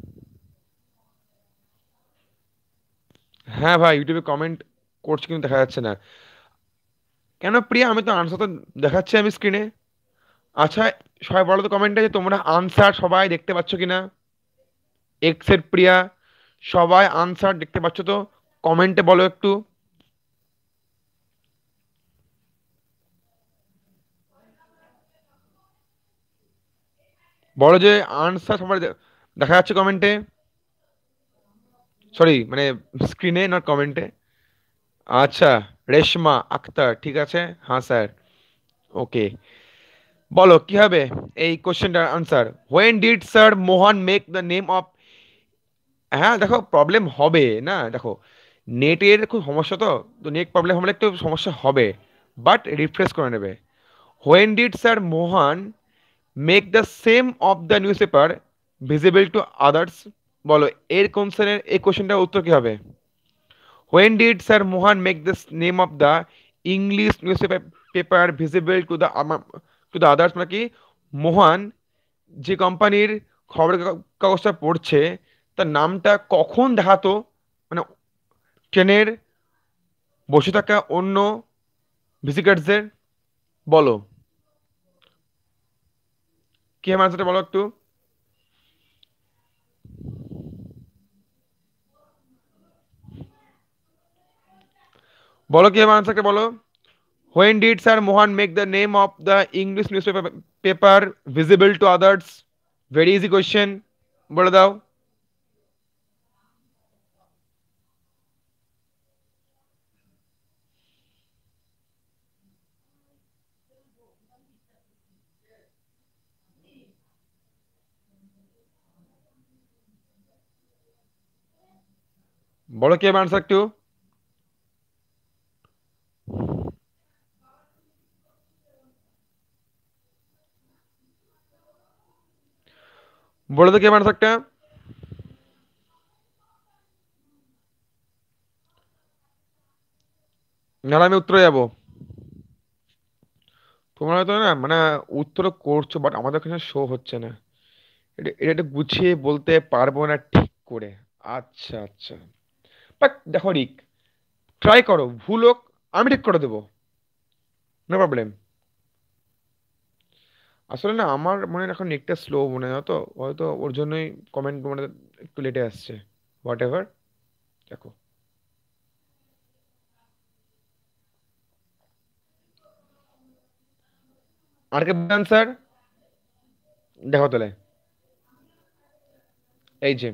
হ্যাঁ ভাই ইউটিউবে কমেন্ট করছে কিন্তু দেখা যাচ্ছে না কেন প্রিয়া? আমি তো আনসার তো দেখাচ্ছি আমি স্ক্রিনে। আচ্ছা সবাই বলো তো কমেন্টে যে তোমরা আনসার সবাই দেখতে পাচ্ছ কিনা। এক্সের প্রিয়া, সবাই আনসার দেখতে পাচ্ছ তো? কমেন্টে বলো একটু। বলো যে আনসার সবাই দে- দেখা যাচ্ছে কমেন্টে, সরি মানে স্ক্রিনে নট কমেন্টে। আচ্ছা, রেশমা আক্তার ঠিক আছে, হ্যাঁ স্যার। ওকে, বলো কি হবে এই কোশ্চেনটার আনসার। When did sir Mohan make the name of? হ্যাঁ দেখো প্রবলেম হবে না, দেখো নেটের খুব সমস্যা, তো তো নেট প্রবলেম হলে একটু সমস্যা হবে, বাট রিফ্রেশ করে নেবে। When did sir Mohan make the same of the newspaper visible to others? বলো এর কোনসেনের এই কোশ্চেনটার উত্তর কি হবে? When did sir Mohan make the name of the English newspaper visible to the to the others, মানে কি মোহন যে কোম্পানির খবরের কাগ- কাগজটা পড়ছে তার নামটা কখন দেখাতো, মানে ট্রেনের বসে থাকা অন্য ভিজিটার্সদের? বলো কি হবে আনসারটা বলো একটু। বলো কি হবে আনসারটা বলো। When did sir Mohan make the name of the English newspaper visible to others? Very easy question, বলে দাও। বলো কি আনসার একটু। বলো তো কি আনসারটা। নাহলে আমি উত্তরে যাবো। তোমরা হয়তো না মানে উত্তর করছো, বাট আমাদের এখানে শো হচ্ছে না। এটা এটা একটু গুছিয়ে বলতে পারবো না ঠিক করে। আচ্ছা আচ্ছা, বাট দেখো রিক, ট্রাই করো, ভুল হোক আমি ঠিক করে দেবো, নো প্রবলেম। আসলে না আমার মনে হয় এখন নেটটা স্লো মনে হয়, তো হয়তো ওর জন্যই কমেন্ট মানে একটু লেটে আসছে। হোয়াট এভার, দেখো। আর কে আনসার দেখো তাহলে। এই যে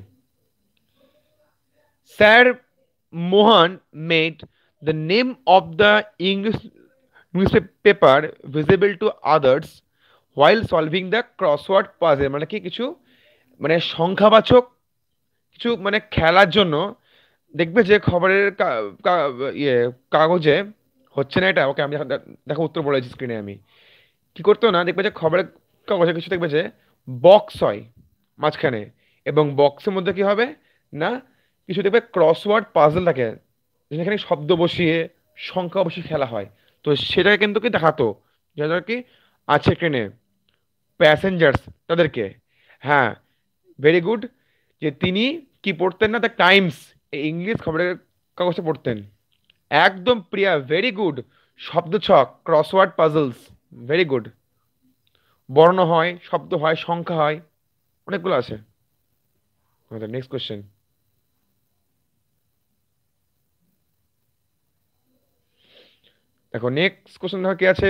sir Mohan made the name of the English newspaper visible to others while solving the crossword puzzle, মানে কি কিছু মানে সংখ্যাবাচক কিছু মানে খেলার জন্য। দেখবে যে খবরের কা- কা- ইয়ে কাগজে হচ্ছে না এটা, ওকে আমি এখন দে- দেখো উত্তর বলেছি স্ক্রিনে আমি। কি করতো না, দেখবে যে খবরের কাগজে কিছু দেখবে যে বক্স হয় মাঝখানে, এবং বক্সের মধ্যে কি হবে না কিছু দেখবে ক্রসওয়ার্ড পাজল থাকে, যেখানে শব্দ বসিয়ে সংখ্যা বসিয়ে খেলা হয়। তো সেটা কিন্তু কি দেখাতো যারা কি আছে ট্রেনে প্যাসেঞ্জার্স তাদেরকে। হ্যাঁ, ভেরি গুড। যে তিনি কি পড়তেন না, দ্য টাইমস, ইংলিশ খবরের কাগজে পড়তেন। একদম প্রিয়া, ভেরি গুড। শব্দ ছক, ক্রসওয়ার্ড পাজলস, ভেরি গুড। বর্ণ হয়, শব্দ হয়, সংখ্যা হয়, অনেকগুলো আছে। Next question. দেখো নেক্সট কোয়েশ্চেন দেখো কি আছে।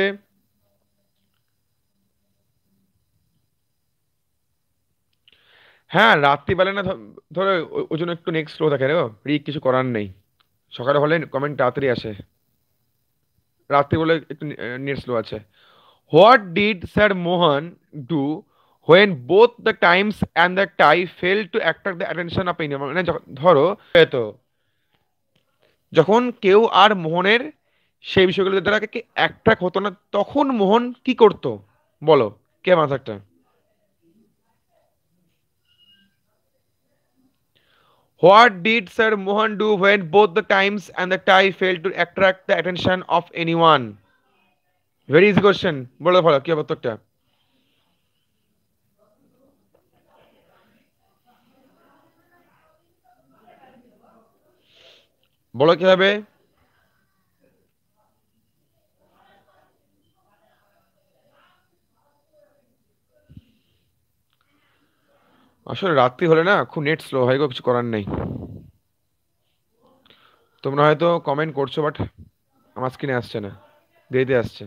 হ্যাঁ রাত্রিবেলা না ধ- ধরো ও- ওই জন্য একটু নেক্সট স্লো থাকে রে, রিক কিছু করার নেই। সকালে হলে কমেন্ট তাড়াতাড়ি আসে, রাত্রি বলে একটু নেট স্লো আছে। What did sir Mohan do when both the Times and the tie fail to attract the attention of anyone, মানে যখন- ধরো এ তো যখন কেউ আর মোহনের সেই বিষয়গুলো দ্বারা কি অ্যাট্রাক্ট হতো না, তখন মোহন কি করতো বলো, কে মাথাটা। What did sir Mohan do when both the times and the tie failed to attract the attention of anyone? Very easy question, বলে ফেলো কি হবে উত্তরটা। বলো কি হবে। আসলে রাত্রি হলে না খুব নেট স্লো হয় গো, কিছু করার নেই। তোমরা হয়তো কমেন্ট করছো, বাট আমার স্ক্রিনে আসছে না, দেরিতে আসছে।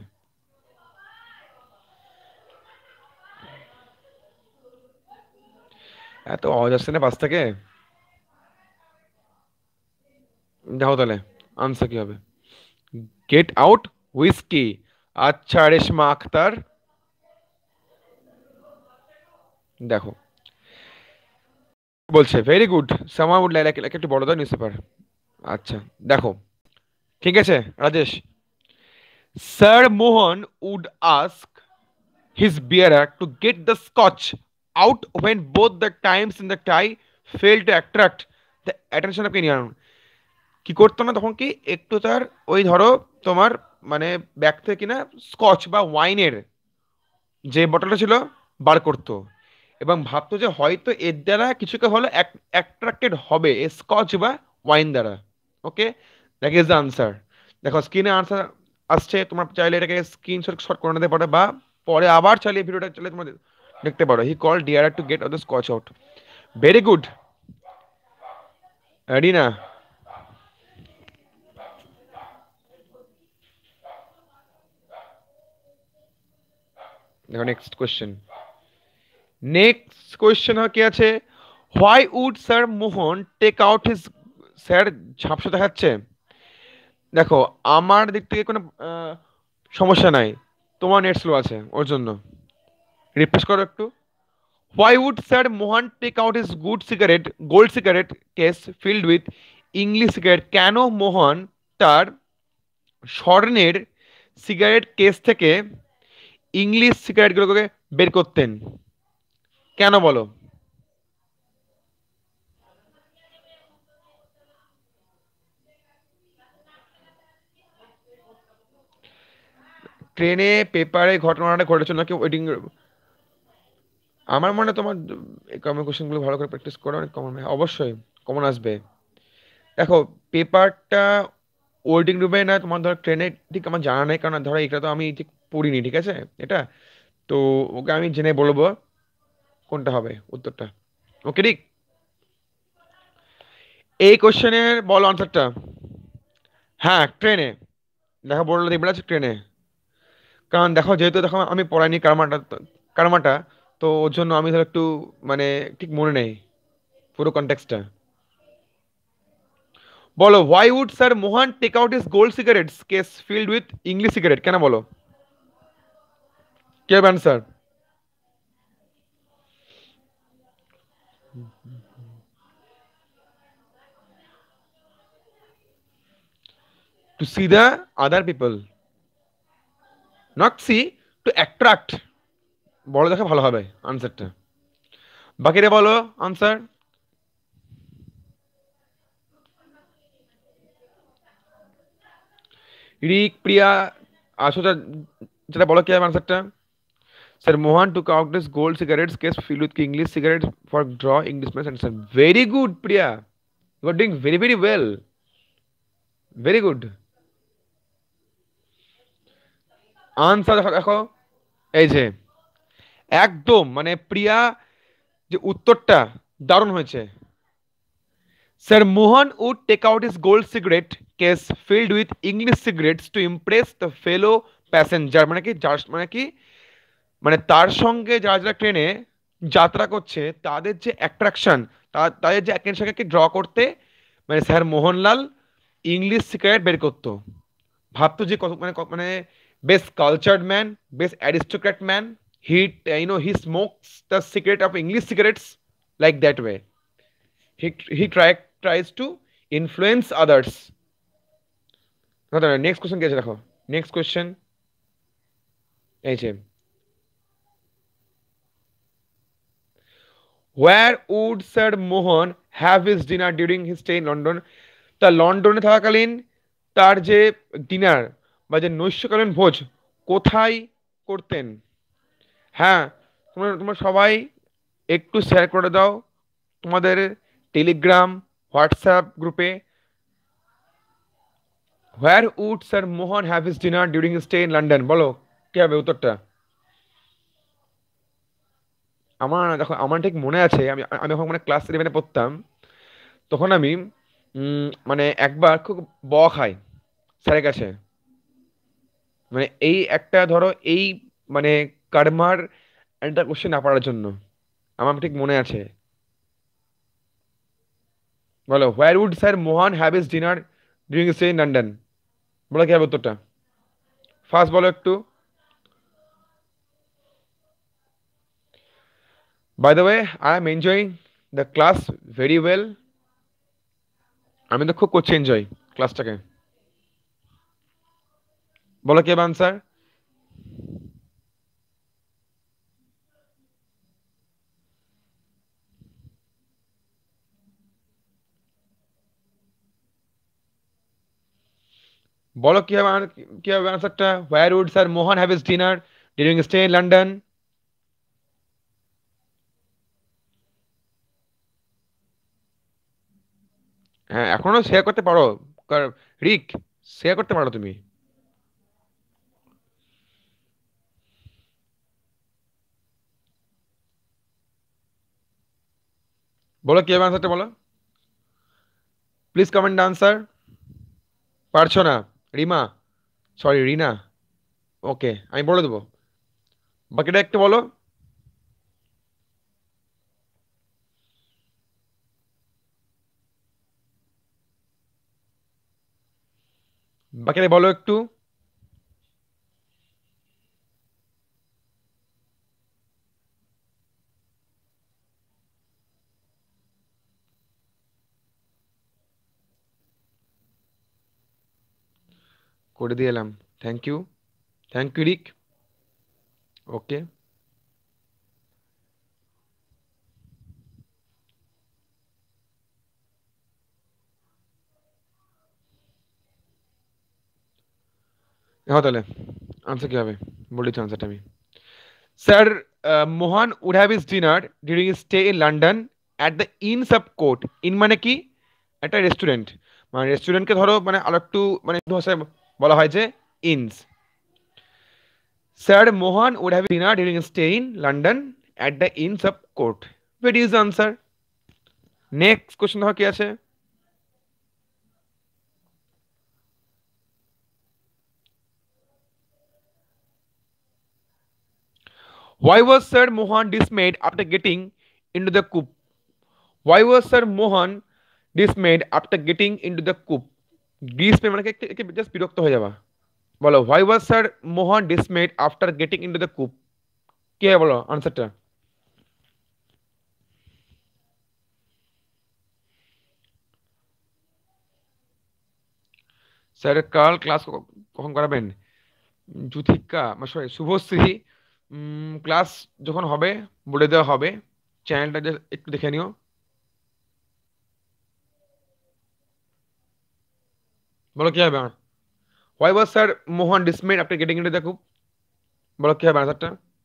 এত আওয়াজ আসছে না পাশ থেকে। দেখো তাহলে আনসার কি হবে। Get out whisky. আচ্ছা রেশমা আক্তার, দেখো বলছে ভেরি গুড, সামা উড লাইক লাইক একটু বড় দাও নিউজ পেপার। আচ্ছা দেখো, ঠিক আছে Rajesh. Sir Mohan would ask his bearer to get the scotch out when both the times in the tie failed to attract the attention of anyone. কি করতো না তখন কি একটু তার ওই ধরো তোমার মানে ব্যাগ থেকে কিনা স্কচ বা ওয়াইনের যে বটলটা ছিল বার করতো, এবং ভাবতো যে হয়তো এর দ্বারা কিছুকে হলো অ্যাট্রাক্টেড হবে এ স্কচ বা ওয়াইন দ্বারা। Okay, that is the answer. দেখো স্ক্রিনে আনসার আসছে, তোমরা চাইলে এটাকে স্ক্রিনশট শট করে নিতে পারো, বা পরে আবার চালিয়ে ভিডিওটা চালিয়ে তোমরা দেখতে পারো। He call dear to get of the scotch out. Very good. Ready না। দেখো নেক্সট কোয়েশ্চেন। নেক্সট কোয়েশ্চেন কি আছে। Why would sir Mohan take out his, sir ঝাপসা দেখাচ্ছে। দেখো আমার দিক থেকে কোনো আহ, সমস্যা নাই, তোমার নেট স্লো আছে ওর জন্য। রিফ্রেশ করো একটু। Why would sir Mohan take out his good cigarette gold cigarette case filled with English cigarette, কেন মোহন তার স্বর্ণের সিগারেট কেস থেকে ইংলিশ সিগারেটগুলোকে বের করতেন? কেন বলো? ট্রেনে পেপারে ঘটনাটা ঘটেছিল নাকি ওয়েটিং? আমার মনে হয় তোমার এই কমন কোশ্চেনগুলো ভালো করে প্র্যাকটিস করো, অনেক কমন, অবশ্যই কমন আসবে। দেখো, পেপারটা ওয়েটিং রুমে না, তোমার ধরো ট্রেনে, ঠিক আমার জানা নেই, কারণ ধরো এটা তো আমি ঠিক পড়িনি, ঠিক আছে এটা। তো ওকে আমি জেনে বলবো কোনটা হবে উত্তরটা। ওকে ঠিক। এই কোশ্চেনের বলো আনসারটা। হ্যাঁ, ট্রেনে। দেখো বললো দেখবে আছে ট্রেনে। কারণ দেখো, যেহেতু দেখো আমি পড়াইনি কারমাটা, কারমাটা, তো ওর জন্য আমি ধর একটু মানে ঠিক মনে নেই পুরো কনটেক্সটটা। বলো, why would sir Mohan take out his gold cigarettes case filled with English cigarette, কেন বলো? কে হবে answer? To see the other people, not see, to attract. বড় দেখা ভালো হবে আনসারটা। বাকিরা বলো আনসার। রিক, প্রিয়া, আসো, যেটা বলো কি হবে আনসারটা। Sir Mohan took out this gold cigarettes case filled with English cigarettes for draw English place and sir. Very good Priya, you are doing very very well, very good. Answer দেখো দেখো, এই যে একদম মানে প্রিয়া, যে উত্তরটা দারুণ হয়েছে। Sir Mohan would take out his gold cigarette case filled with English cigarettes to impress the fellow passenger, মানে কি যার মানে কি, মানে তার সঙ্গে যারা যারা ট্রেনে যাত্রা করছে তাদের যে অ্যাট্রাকশন, তাদের যে অ্যাটেনশনকে ড্র করতে, মানে স্যার মোহনলাল ইংলিশ সিগারেট বের করতো। ভাবতো যে কত মানে ক- মানে বেশ কালচার্ড ম্যান, বেশ aristocrat man. He you know he smokes the cigarette of English cigarettes like that way. He he try tries to influence others. Next question কি আছে দেখো। নেক্সট কোয়েশ্চেন এই যে, where would sir Mohan have his dinner during his stay in London? তা লন্ডনে থাকাকালীন তার যে ডিনার বা যে নৈশকালীন ভোজ কোথায় করতেন? হ্যাঁ, তোমরা তোমরা সবাই একটু শেয়ার করে দাও তোমাদের টেলিগ্রাম, হোয়াটসঅ্যাপ গ্রুপে। Where would sir Mohan have his dinner during stay in London, বলো কি হবে উত্তরটা। আমার দেখো, আমার ঠিক মনে আছে, আমি আমি যখন মানে ক্লাস ইলেভেনে পড়তাম, তখন আমি উম, মানে একবার খুব বকা খাই স্যারের কাছে। মানে এই একটা ধরো এই মানে কার্মার একটা কোশ্চেন না পারার জন্য, আমার ঠিক মনে আছে। বলো, where would sir Mohan have his dinner during stay in London, বলো কি হবে উত্তরটা। ফার্স্ট বলো একটু। By the way, I am enjoying the class very well. আমি তো খুব করছি এনজয় ক্লাসটাকে। বলো কি হবে আনসার। বলো কি হবে আন- কি হবে আনসারটা। Where would sir Mohan have his dinner during stay in London? হ্যাঁ, এখনো শেয়ার করতে পারো। কার- রিক, শেয়ার করতে পারো তুমি। বলো কি হবে আনসারটা বলো। Please comment answer. পারছো না? রিমা, সরি রিনা। ওকে, আমি বলে দেবো। বাকিটা একটু বলো। বাকিটা বলো একটু। করে দিয়ে এলাম। Thank you, thank you Rick. Okay, দেখো তাহলে আনসার কি হবে, বলে দিচ্ছি আনসারটা আমি। Sir, Mohan would have is dinner during stay in London at the inns of court. Inn মানে কি? একটা রেস্টুরেন্ট, মানে রেস্টুরেন্টকে ধরো মানে আরো একটু মানে ভাষায় বলা হয় যে inns. Sir Mohan would have dinner during stay in London at the inns of court. Very is answer. Next question দেখো কি আছে। Why was Sir Mohan dismayed after getting into the coup? Why was Sir Mohan dismayed after getting into the coup? ডিসমে মানে কি, just বিরক্ত হয়ে যাওয়া। বলো, why was Sir Mohan dismayed after getting into the coup? কি হবে বলো আনসারটা। স্যার কাল ক্লাস কখন করাবেন? যুথিকা, সরি শুভশ্রী, ক্লাস যখন হবে বলে দেওয়া হবে। চ্যানেলটা একটু দেখে নিও। বলো কি হবে। Why was Sir Mohan dismayed after getting into the coup? বলো কি হবে আনসারটা।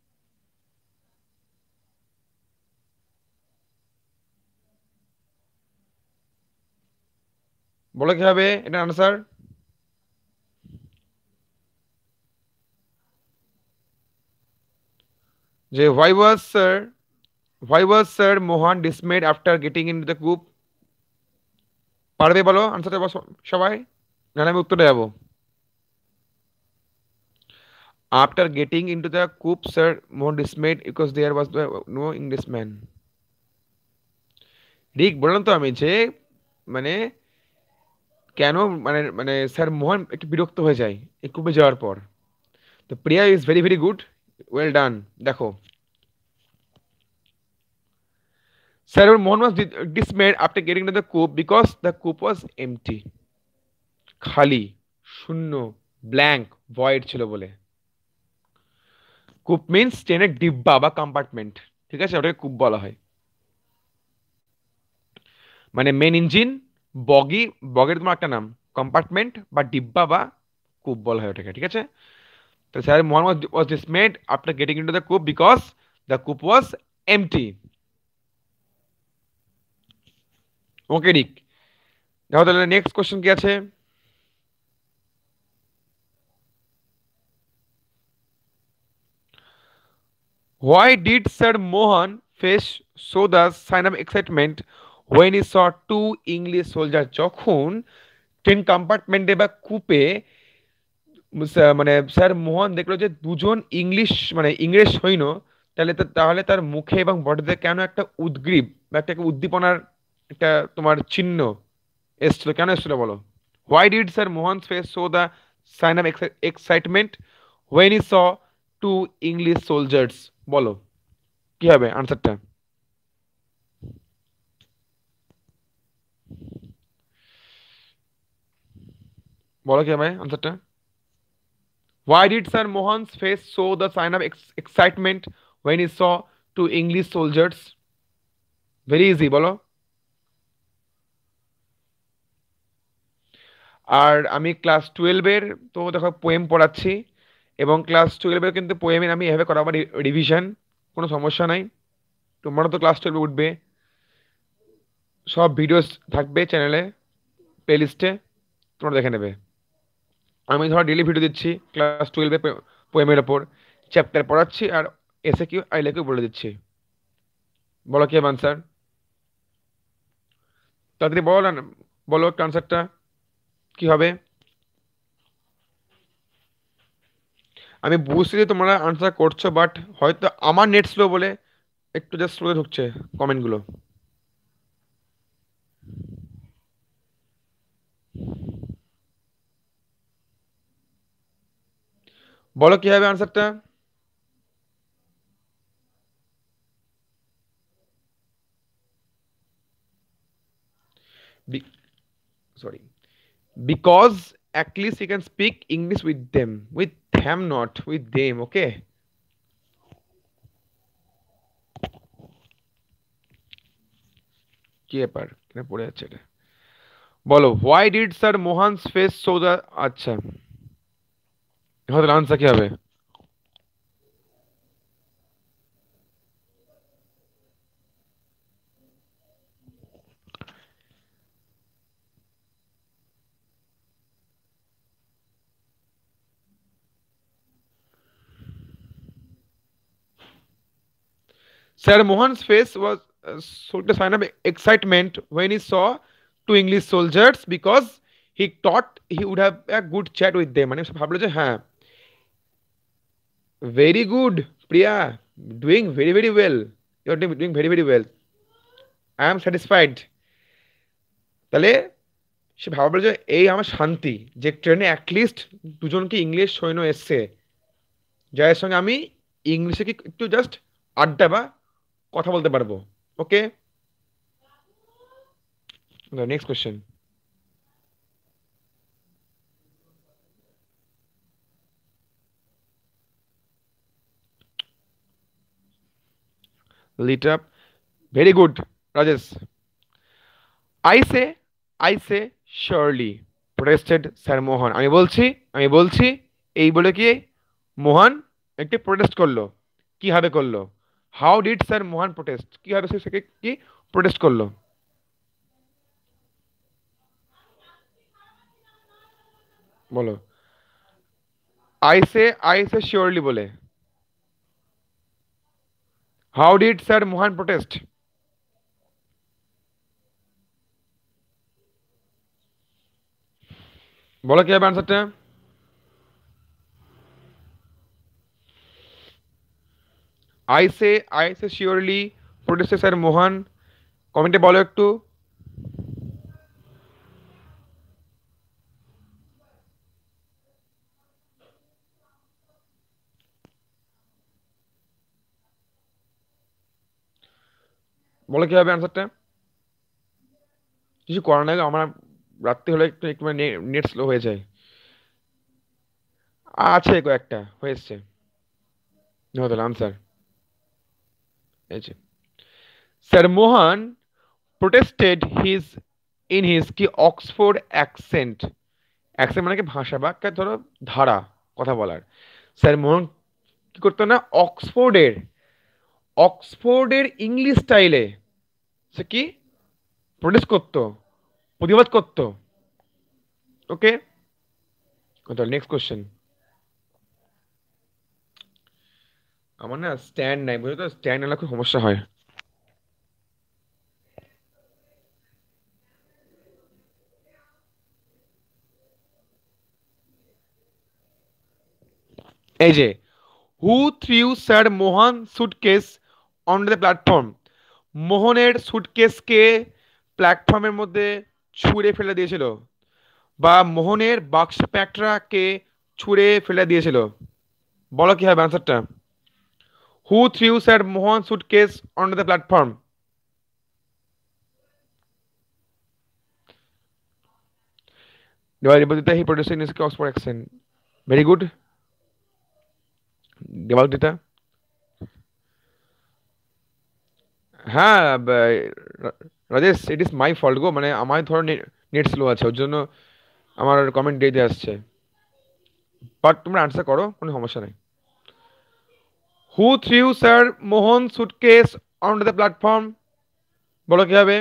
বলো কি হবে এটা আনসার। যে why was Sir why was Sir Mohan dismayed after getting into the coup? পারবে বলো আনসারটা বলো সবাই, নাহলে আমি উত্তরে যাবো। After getting into the coup, Sir Mohan dismayed because there was no Englishman. রিক বললাম তো আমি যে মানে কেন মানে মানে স্যার মোহন একটু বিরক্ত হয়ে যায় এই কূপে যাওয়ার পর। তো Priya is very very good, well done. দেখো, sir Mohan was dismayed after getting to the coup because the coup was empty. খালি, শূন্য, ব্ল্যাঙ্ক, ভয়েড ছিল বলে। কূপ মিন্স ট্রেনের ডিব্বা বা কম্পার্টমেন্ট, ঠিক আছে, ওটাকে কূপ বলা হয়। মানে মেন ইঞ্জিন, বগি, বগের তোমার একটা নাম, কম্পার্টমেন্ট বা ডিব্বা বা কূপ বলা হয় ওটাকে, ঠিক আছে। তো sir Mohammad was dismayed after getting into the coupe because the coupe was MT. ওকে রিক, দেখো তাহলে নেক্সট কোশ্চেন কি আছে। Why did Sir Mohan face show the sign of excitement when he saw two English soldiers? যখন train কম্পার্টমেন্টে বা কূপে মানে sir মোহন দেখলো যে দুজন ইংলিশ মানে ইংরেজ সৈন্য, তাহলে তো- তাহলে তার মুখে এবং বডিতে কেন একটা উদ্গ্রীব বা একটা উদ্দীপনার একটা তোমার চিহ্ন এসছিল, কেন এসছিল বলো। Why did sir Mohan face show the sign of excitement when he saw two English soldiers? বলো কি হবে আনসারটা। বলো কি হবে আনসারটা। Why did Sir Mohan's face show the sign of ex- excitement when he saw two English soldiers? Very easy, বলো। আর আমি ক্লাস টুয়েলভের তো দেখো পোয়েম পড়াচ্ছি, এবং ক্লাস টুয়েলভের কিন্তু পোয়েমের আমি এভাবে করাবো রিভিশন, কোনো সমস্যা নাই। তোমরা তো ক্লাস টুয়েলভে উঠবে, সব ভিডিওস থাকবে চ্যানেলে প্লেলিস্টে, তোমরা দেখে নেবে। আমি ধরো ডেলি ভিডিও দিচ্ছি ক্লাস টুয়েলভে পোয়েমের ওপর, চ্যাপ্টার পড়াচ্ছি আর এসে কিউ আই লেখেও বলে দিচ্ছি। বলো কি আনসার, তাড়াতাড়ি বলো না, বলো একটা আনসারটা কি হবে। আমি বুঝছি যে তোমরা আনসার করছো, বাট হয়তো আমার নেট স্লো বলে একটু জাস্ট স্লো ঢুকছে কমেন্টগুলো। বলো কি হবে আনসারটা। Sorry, because at least he can speak English with them. With them, not with them. Okay. কি ব্যাপার কেন পড়ে যাচ্ছে এটা বলো why did sir Mohan's face show the আচ্ছা এখানে আনসার কি হবে Sir Mohan's face was uh, sort of sign of excitement when he saw two English soldiers because he thought he would have a good chat with them. মানে সে ভাবলো যে হ্যাঁ very good Priya doing very very well you're doing doing very very well I am satisfied তাহলে সে ভাবলো যে এই আমার শান্তি যে ট্রেনে অ্যাটলিস্ট দুজন কি ইংলিশ সৈন্য এসছে যাদের সঙ্গে আমি ইংলিশে কি একটু জাস্ট আড্ডা বা কথা বলতে পারবো okay next question lit up very good Rajesh I say I say surely protested Sir Mohan আমি বলছি আমি বলছি এই বলে কি মোহন একটি প্রোটেস্ট করলো কিভাবে করলো how did sir Mohan protest কিভাবে সে সেকে কি প্রোটেস্ট করলো বলো I say I say surely বলে how did sir Mohan protest বলো কি হবে আনসারটা I say I say surely প্রোটেস্টে স্যার মোহন কমেন্টে বলো একটু বলো কি হবে আনসারটা কিছু করার নাই আমার রাত্রি হলে একটু একটু নেট স্লো হয়ে যায় আছে কয়েকটা হয়েছে তাহলে আনসার এই যে sir Mohan protested his in his কি অক্সফোর্ড অ্যাকসেন্ট অ্যাকসেন্ট মানে কি ভাষা বা একটা ধরো ধারা কথা বলার স্যার মোহন কি করতো না অক্সফোর্ডের অক্সফোর্ডের ইংলিশ স্টাইলে সে কি প্রোটেস্ট করতো প্রতিবাদ করতো ওকে নেক্সট কোশ্চেন আমার না স্ট্যান্ড নাই বুঝলো তো স্ট্যান্ড নিলে খুব সমস্যা হয় এই যে who threw sir Mohan suitcase on the platform মোহনের সুটকেসকে প্ল্যাটফর্মের মধ্যে ছুঁড়ে ফেলে দিয়েছিল বা মোহনের বাক্স প্যাকটাকে ছুঁড়ে ফেলে দিয়েছিল বলো কি হবে আনসারটা who threw sir Mohan suitcase on the platform Debadita he producing is Oxford accent very good Debadita হ্যাঁ Rajesh it is my fault go মানে আমার ধরো নেট স্লো আছে ওর জন্য আমার কমেন্ট দিতে আসছে বাট তোমরা আনসার করো কোনো সমস্যা নেই who threw sir Mohan suitcase on the platform বলো কি হবে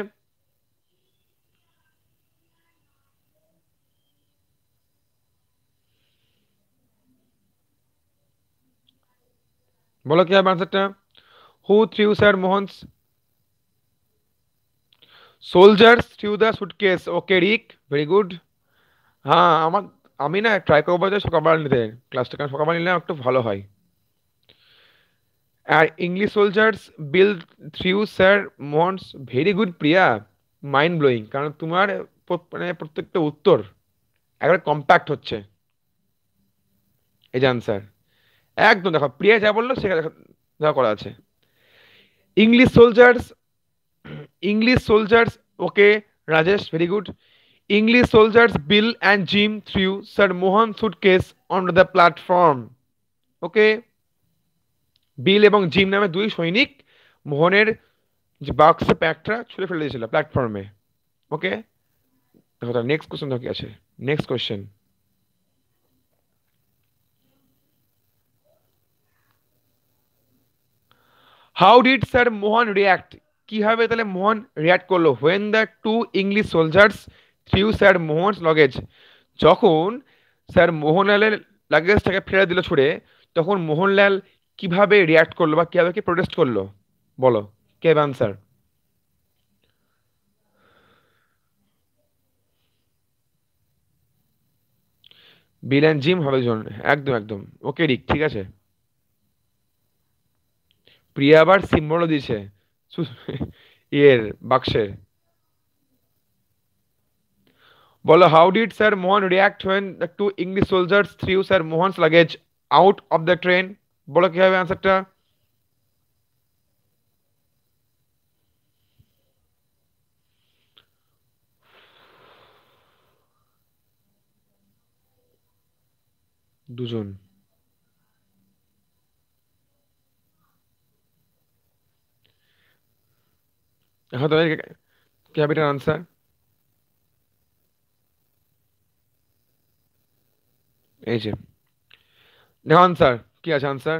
বলো কি হবে আনসারটা who threw sir Mohan soldiers threw the suitcase okay Rick very good হ্যাঁ আমার আমি না ট্রাই করবো যে সকালবেলা নিতে ক্লাসটা কারণ সকালবেলা নিলে একটু ভালো হয় আর English soldiers Bill threw sir Mohan's very good Priya mind blowing কারণ তোমার মানে প্রত্যেকটা উত্তর একবারে কম্প্যাক্ট হচ্ছে এই যে আনসার একদম দেখো প্রিয়া যা বললো সেটা দেখা করা আছে English soldiers English soldiers okay Rajesh very good English soldiers Bill and Jim threw Sir Mohan's suitcase onto the platform. Okay, Bill এবং জিম নামে দুই সৈনিক মোহনের যে বাক্স প্যাকটা ছুঁড়ে ফেলে দিয়েছিল প্ল্যাটফর্মে। ওকে, দেখো তার নেক্সট কোশ্চেন কি আছে। Next question, how did sir Mohan react? কিভাবে তাহলে মোহন রিয়াক্ট করলো? When the two English soldiers threw sir Mohan's luggage, যখন স্যার মোহনলালের লাগেজটাকে ফেলে দিল ছুড়ে, তখন মোহনলাল কিভাবে রিয়াক্ট করলো বা কিভাবে কি প্রোটেস্ট করলো? বলো, কে আনসার? বিল অ্যান্ড জিম হবে জন, একদম একদম। ওকে রিক, ঠিক আছে। প্রিয়া আবার সিম্বলও দিয়েছে ইয়ের বাক্সের। বলো, how did sir Mohan react when the two English soldiers threw sir Mohan's luggage out of the train? বলো কি হবে আনসারটা? দুজন। এখন তোমাদের কি হবে এটার আনসার? এই যে দেখো আনসার কি আছে। Answer,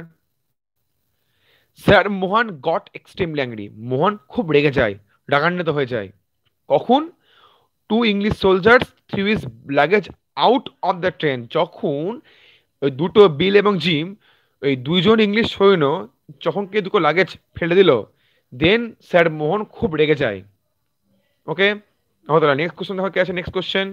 sir Mohan got extremely angry, Mohan খুব রেগে যায়, রাগান্বিত হয়ে যায়। কখন? Two English soldiers threw his luggage out of the train, যখন ওই দুটো বিল এবং জিম, ওই দুইজন ইংলিশ সৈন্য যখন কে দুটো লাগেজ ফেলে দিল, দেন স্যার মোহন খুব রেগে যায়। ওকে, তাহলে নেক্সট কোশ্চেন দেখো কি আছে। Next question,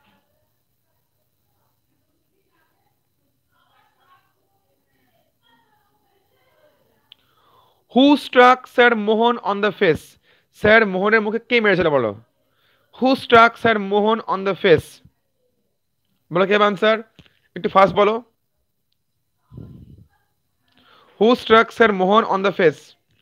who struck sir Mohan on the face? Sir মোহনের মুখে কে মেরেছিল বলো? Who struck sir Mohan on the face? বলো কি হবে আনসার? একটু ফাস্ট বলো। Who struck sir Mohan on the face?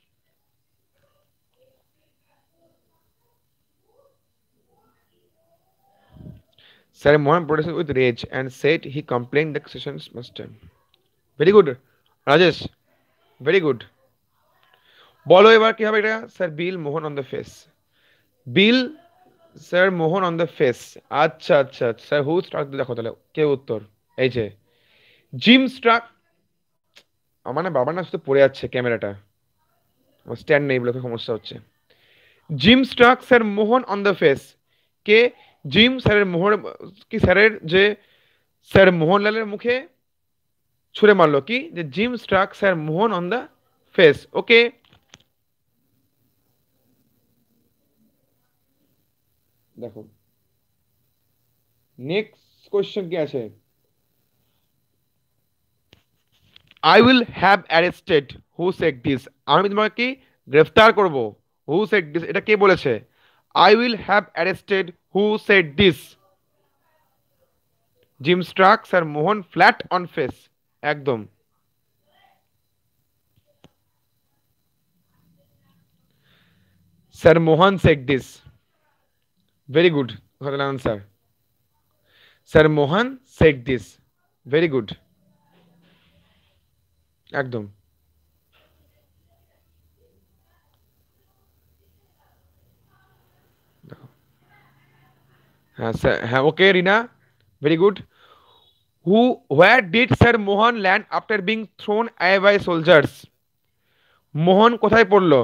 Sir Mohan protested with rage and said he complained the sessions master. Very good Rajesh, very good. বলো এবার কি হবে এটা? Sir Bill Mohan on the face, Bill sir Mohan on the face. আচ্ছা আচ্ছা, sir হু struck, দেখো তাহলে কে উত্তর। এই যে জিম স্ট্রাক। আমার না বাবার না শুধু পড়ে যাচ্ছে ক্যামেরাটা, আমার স্ট্যান্ড নেই বলে তো সমস্যা হচ্ছে। Jim struck sir Mohan on the face, কে? জিম স্যারের মোহন কি স্যারের যে স্যার মোহনলালের মুখে ছুঁড়ে মারলো কি? যে Jim struck sir Mohan on the face. Okay, দেখো নেক্সট কোয়েশ্চেন কি আছে। I will have arrested who said this, আমি তোমাকে কি গ্রেফতার করব। হু সেড দিস, এটা কে বলেছে? I will have arrested who said this? Jim struck sir Mohan flat on face, একদম। Sir Mohan said this, very good answer. Sir Mohan said this, very good, একদম। হ্যাঁ স্যার, হ্যাঁ okay Rina, very good. Who where did sir Mohan land after being thrown away by soldiers? Mohan কোথায় পড়লো?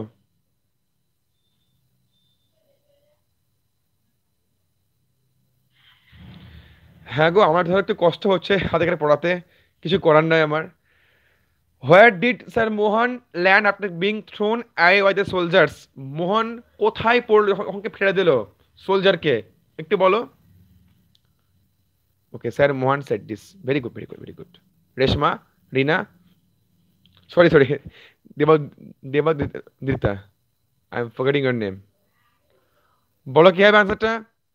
হ্যাঁ গো, আমার ধরো একটু কষ্ট হচ্ছে হাতে করে পড়াতে, কিছু করার নাই আমার। Where did sir Mohan land after being thrown away by the soldiers? Mohan কোথায় পড়লো যখন ওকে ফেলে দিল সোলজারকে? একটু বলো। Okay, sir Mohan said this, very good very good very good. Reshma, Rina, sorry sorry, Deba Debadita, I am forgetting your name. বলো কি হবে আনসারটা?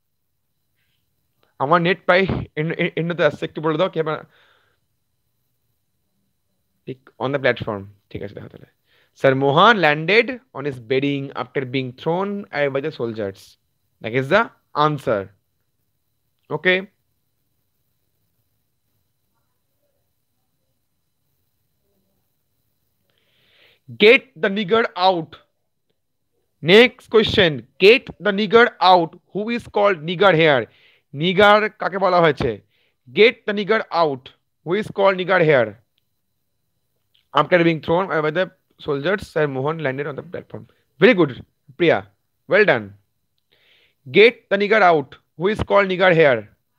আমার নেট প্রায় এন্ডতে আসছে, একটু বলে দাও কি হবে। অন দ্য প্ল্যাটফর্ম, ঠিক আছে দেখো তাহলে। Sir Mohan landed on his bedding after being thrown away by the soldiers, that is the answer. Okay, get the nigger out. Next question, get the nigger out, who is called nigger here? Nigger কাকে বলা হয়েছে? Get the nigger out, who is called nigger here? After being thrown by the soldiers, Sir Mohan landed on the platform. Very good, Priya. Well done. Get the nigger out, who is called nigger here?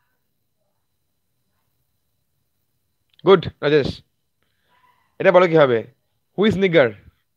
Good, Rajesh. এটা বলো কি হবে? Who is nigger?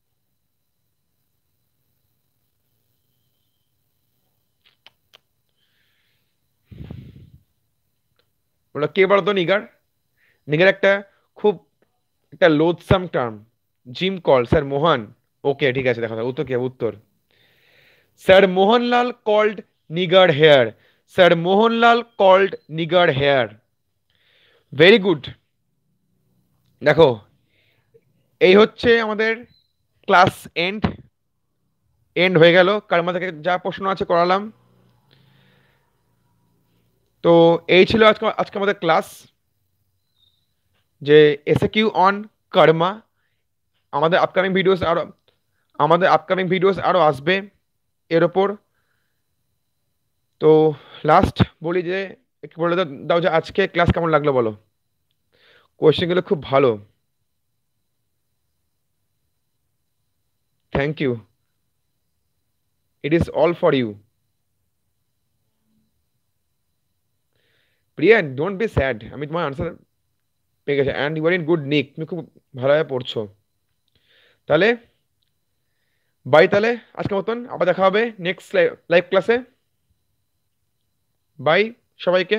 বলো কে বলো তো নিগার? নিগার একটা খুব একটা loathsome term. Jim call sir Mohan. Okay ঠিক আছে, দেখো উত্তর কি হবে? উত্তর, sir Mohanlal called nigger here. Sir Mohanlal called nigger here. Very good. দেখো, এই হচ্ছে আমাদের ক্লাস এন্ড এন্ড হয়ে গেল। কারমা থেকে যা প্রশ্ন আছে করালাম। তো এই ছিল আজকে আজকে আমাদের ক্লাস, যে এসে কিউ অন কর্মা। আমাদের আপকামিং ভিডিওস আরো আমাদের আপকামিং ভিডিওস আরো আসবে এর ওপর। তো লাস্ট বলি যে একটু বলে দাও দাও যে আজকে ক্লাস কেমন লাগলো বলো। কোয়েশ্চেনগুলো খুব ভালো, thank you. It is all for you. Priya, don't be sad, আমি তোমার আনসার পেয়ে গেছি, and you are in good nick, তুমি খুব ভালোভাবে পড়ছো। তাহলে বাই, তাহলে আজকের মতন আবার দেখা হবে নেক্সট লাইভ ক্লাসে। বাই সবাইকে।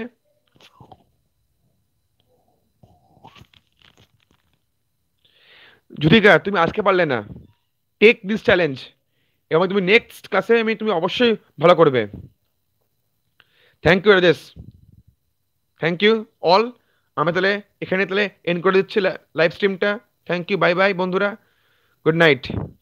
যুথিকা, তুমি আজকে পারলে না, টেক দিস চ্যালেঞ্জ, এবং তুমি নেক্সট ক্লাসে আমি তুমি অবশ্যই ভালো করবে। Thank you Rajesh, thank you all. আমি তাহলে এখানে তাহলে এন্ড করে দিচ্ছি লাইভ স্ট্রিমটা। থ্যাংক ইউ, বাই বাই বন্ধুরা, গুড নাইট।